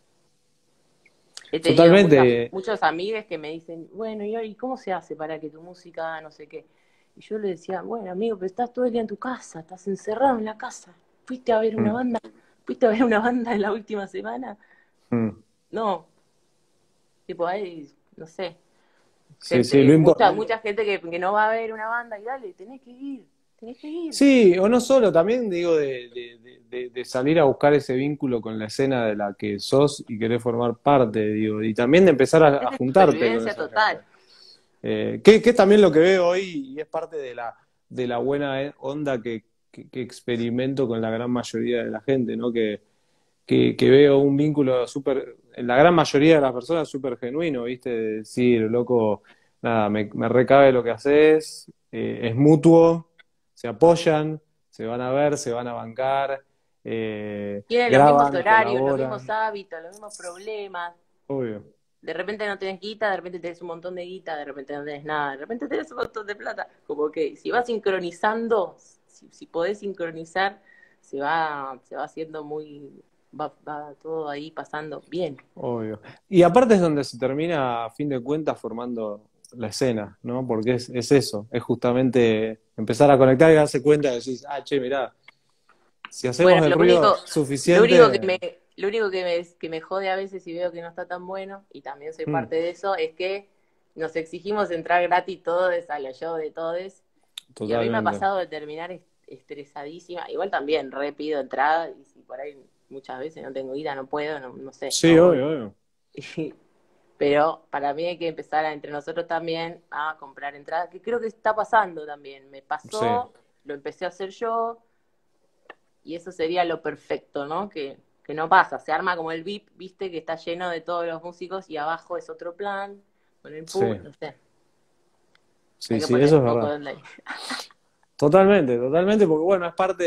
He tenido totalmente. muchos amigos que me dicen, bueno, ¿y cómo se hace para que tu música no sé qué? Y yo le decía, bueno, amigo, pero estás todo el día en tu casa, estás encerrado en la casa. ¿Fuiste a ver una Mm, banda? ¿Fuiste a ver una banda en la última semana? mm. No, tipo, hay, no sé, Sí, sí, gente, mucha gente que no va a ver una banda y dale, tenés que ir. Sí, o no solo, también digo de salir a buscar ese vínculo con la escena de la que sos y querés formar parte, digo, y también de empezar a Es de juntarte con supervivencia esa gente. total. Que es también lo que veo hoy y es parte de la buena onda que experimento con la gran mayoría de la gente, ¿no? Que veo un vínculo súper, en la gran mayoría de las personas súper genuino, ¿viste? De decir, loco, nada, me recabe lo que haces, es mutuo, se apoyan, se van a ver, se van a bancar, Tienen los mismos graban, horarios, los mismos colaboran, hábitos, los mismos problemas. obvio. De repente no tenés guita, de repente tenés un montón de guita, de repente no tenés nada, de repente tenés un montón de plata. Como que si vas sincronizando, si podés sincronizar, se va haciendo va todo ahí pasando bien. Obvio. Y aparte es donde se termina, a fin de cuentas, formando la escena, ¿no? Porque es eso, es justamente empezar a conectar y darse cuenta y decís, ah, che, mirá, Si hacemos Bueno, el lo ruido único, suficiente... lo único que me jode a veces y veo que no está tan bueno, y también soy mm, parte de eso, es que nos exigimos entrar gratis todos a los shows de todos, y a mí me ha totalmente. pasado de terminar estresadísima, igual también re pido entrada, y si por ahí muchas veces no tengo ida, no puedo, no sé, Sí, no voy. obvio, obvio. Pero para mí hay que empezar entre nosotros también a comprar entradas, que creo que está pasando también. Me Sí, pasó, lo empecé a hacer yo, y eso sería lo perfecto, ¿no? Que no pasa, se arma como el VIP, viste, que está lleno de todos los músicos y abajo es otro plan, con el sí, pool, no sé, hay sí, que sí, poner eso un es poco verdad. de onda ahí. Totalmente, totalmente, porque bueno, es parte,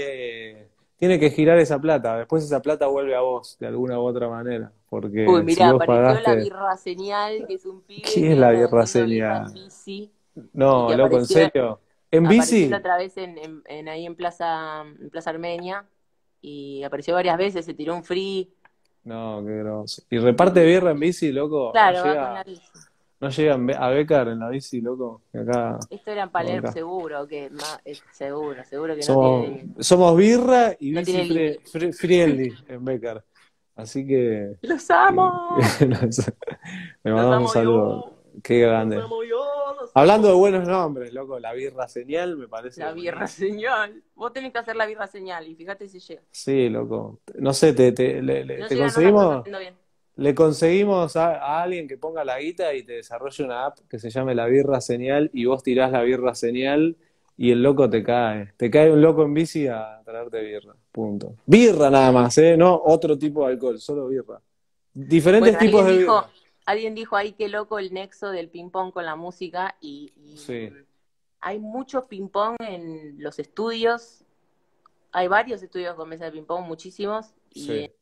tiene que girar esa plata, después esa plata vuelve a vos de alguna u otra manera, Uy, porque si mirá, vos apareció la pagaste, birra señal, que es un pibe ¿qué es que la anda birra vendiendo birra en señal? bici, y No, que loco, ¿en apareció, serio? ¿En apareció la bici? otra vez ahí en Plaza Armenia, y apareció varias veces, se tiró un free, No, qué groso. ¿Y reparte y birra en bici, loco? claro, va con la bici. No llega a Becar en la bici, loco? Que acá, Esto era en no, Palermo, acá. seguro, seguro que Somos, somos birra y no bici tiene límite. friendly en Becar. Así que, ¡Los que- amo! le ¡Los mandamos un amo saludo. yo! Qué ¡Los grande. amo yo! ¡Los Hablando de amo! buenos nombres, loco, la birra señal me parece La birra buenísimo. señal. Vos tenés que hacer la birra señal y fíjate si llega. Sí, loco. No sé, Si no te llega, no la estás conseguimos, haciendo bien. le conseguimos a alguien que ponga la guita y te desarrolle una app que se llame la birra señal y vos tirás la birra señal y el loco te cae. Te cae un loco en bici a traerte birra. Punto. Birra nada más, ¿eh? No otro tipo de alcohol, solo birra. Diferentes Bueno, tipos de birra. alguien dijo ahí qué loco el nexo del ping-pong con la música Sí, hay mucho ping-pong en los estudios. Hay varios estudios con mesa de ping-pong, muchísimos. Y sí,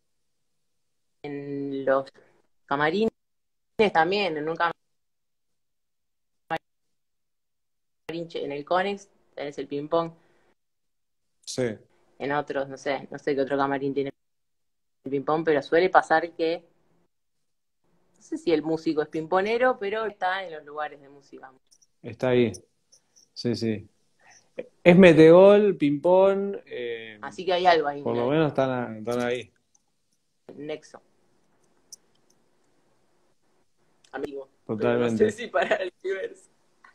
en los camarines también, en un camarín, en el Conex tenés el ping-pong. sí. En otros, no sé qué otro camarín tiene el ping-pong, pero suele pasar que, no sé si el músico es ping-ponero, pero está en los lugares de música. Está ahí. Sí, sí. Es metegol, ping-pong, Así que hay algo ahí, por lo menos están ahí. nexo, amigo. Pero no sé Totalmente. si para el universo.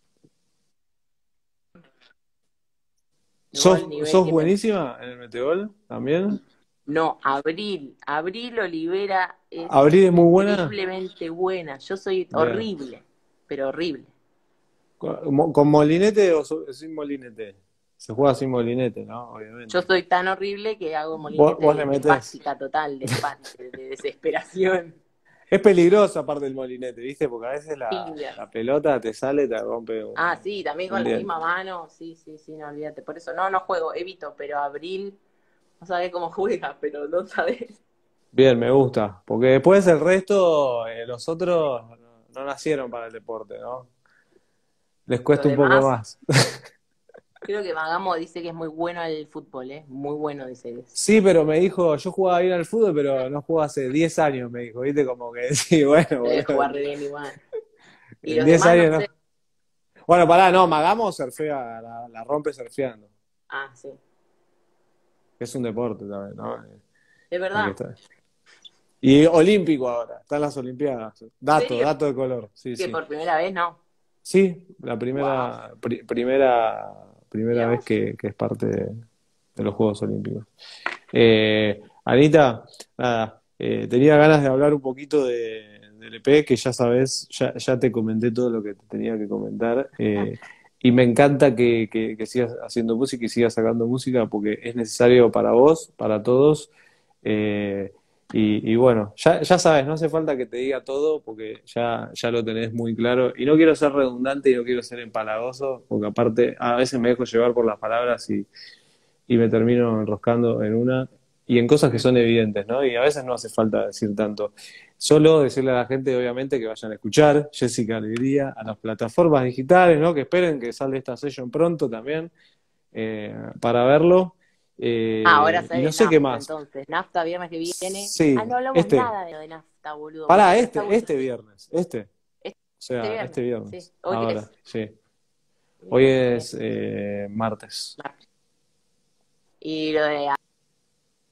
No al nivel ¿Sos que me... buenísima en el metegol también? No, Abril Olivera es ¿Abril es muy buena? increíblemente buena. Yo soy Bien. horrible, pero horrible. ¿Con molinete o sin molinete? Se juega sin molinete, ¿no? Yo Obviamente. soy tan horrible que hago molinete ¿Vos le de metés? espástica total, de desesperación. Es peligroso aparte el molinete, ¿viste? Porque a veces Piña. la pelota te sale y te rompe Ah, sí, también un con la diente. misma mano. Sí, sí, sí, no olvídate. Por eso no juego, evito, pero Abril, no sabés cómo juega, pero no sabés. Bien, me gusta. Porque después el resto, los otros no nacieron para el deporte, ¿no? Les Los cuesta un poco demás, más. creo que Magamo dice que es muy bueno el fútbol, ¿eh? Muy bueno, dice que es. Sí, pero me dijo, yo jugaba bien al fútbol, pero no juego hace 10 años, me dijo, ¿viste? Como que sí, bueno, Debe boludo. jugar re bien igual. Y En los 10 demás, no años sé. no. Bueno, pará, no, Magamo surfea, la rompe surfeando. Ah, sí. Es un deporte también, ¿no? Es Hay que verdad. estar. Y olímpico ahora, están las Olimpiadas. ¿En serio? Dato de color, sí, Que sí. por primera vez no. Sí, la Wow. primera Mira vez vos. que es parte de los Juegos Olímpicos. Anita, nada, tenía ganas de hablar un poquito del EP, que ya sabes, ya te comenté todo lo que te tenía que comentar. Y me encanta que sigas haciendo música y sigas sacando música porque es necesario para vos, para todos. eh, y bueno, ya sabes, no hace falta que te diga todo porque ya lo tenés muy claro. Y no quiero ser redundante y no quiero ser empalagoso, porque aparte a veces me dejo llevar por las palabras y me termino enroscando en una y en cosas que Mm. son evidentes, ¿no? Y a veces no hace falta decir tanto. Solo decirle a la gente, obviamente, que vayan a escuchar Jessica Alegría a las plataformas digitales, ¿no? Que esperen que salga esta session pronto también para verlo. Ah, ahora Y no sale sé qué Nafta, más. entonces. Nafta, viernes que viene. Ah, Sí, no hablamos nada de lo de Nafta, boludo. Pará, Bueno, está este buenísimo. viernes, o Este sea, viernes, este sí. viernes, ¿Hoy qué ahora, es? sí. Hoy Miércoles. es martes. Martes. Y lo de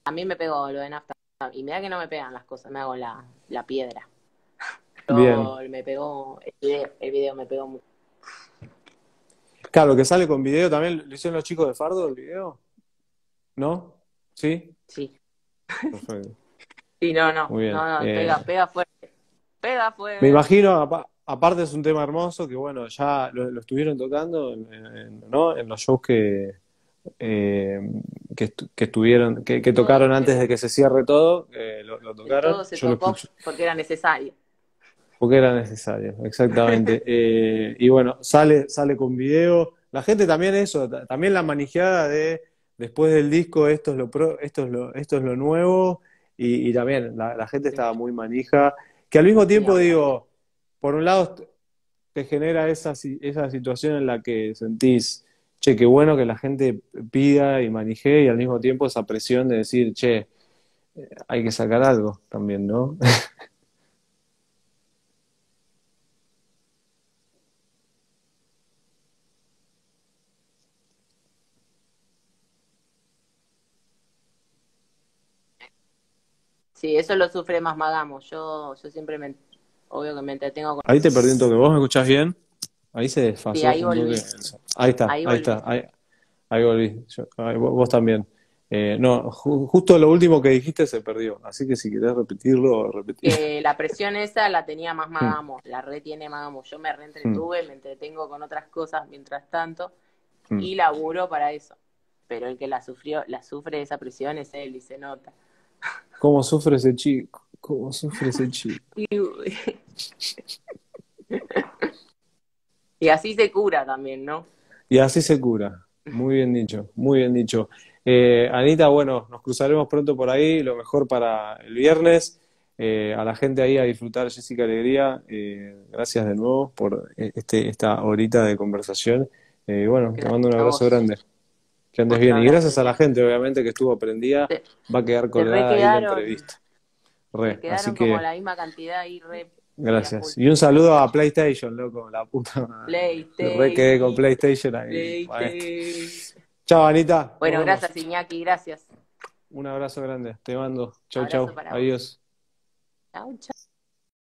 A mí me pegó lo de nafta. Y me da que no me pegan las cosas, me hago la piedra. Bien. Pero me pegó el video me pegó mucho. Claro, que sale con video también. ¿Lo hicieron los chicos de Fardo el video? ¿No? ¿Sí? Sí. Perfecto. Sí, no, Muy bien. pega fuerte. Pega Me fuerte. imagino, aparte es un tema hermoso que, bueno, ya lo estuvieron tocando ¿no? En los shows eh, que estuvieron, que tocaron antes de que se cierre todo, lo tocaron. Todo se Yo lo tocó escucho. porque era necesario. Porque era necesario, exactamente. Y bueno, sale con video. La gente también eso, también la manejada de después del disco, esto es esto es lo nuevo, y también la gente Sí, estaba muy manija, que al mismo sí, tiempo digo, por un lado te genera esa situación en la que sentís, che, qué bueno que la gente pida y manije, y al mismo tiempo esa presión de decir, che, hay que sacar algo también, ¿no? sí, eso lo sufre más Magamo. Yo siempre obvio que me entretengo con. Ahí te perdí un toque. ¿Vos me escuchás bien? Ahí se Sí, desfasó ahí un toque. volví. Ahí está, Ahí ahí volví. está. Ahí volví. Vos también. No, justo lo último que dijiste se perdió. Así que si querés repetirlo, repetir. Que la presión esa la tenía más Mm, Magamo, la retiene Magamo. Yo me mm, reentretuve, me entretengo con otras cosas mientras tanto mm. y laburo para eso. Pero el que la sufre esa presión es él y se nota. ¿Cómo sufre ese chico? ¿Cómo sufre ese chico? Y, y así se cura también, ¿no? Y así se cura. Muy bien dicho, muy bien dicho. Anita, bueno, nos cruzaremos pronto por ahí. Lo mejor para el viernes. A la gente ahí a disfrutar Jessica Alegría. Gracias de nuevo por esta horita de conversación. Bueno, te mando un Gracias a abrazo vos. grande. Que andes Otro bien. Y abrazo, gracias a la Iñaki. gente, obviamente, que estuvo prendida. Se, Va a quedar se colgada ahí la requedaron, entrevista. se Así quedaron como que, la misma cantidad y re a full. gracias. Y un saludo a PlayStation, loco, la puta madre. Re quedé con PlayStation, PlayStation ahí, maestro. PlayStation. Chao, Anita. Nos Bueno, vemos. gracias, Iñaki, gracias. Un abrazo grande. Te mando. Chau, Abrazo chau. para vos. Adiós. Chau, chau.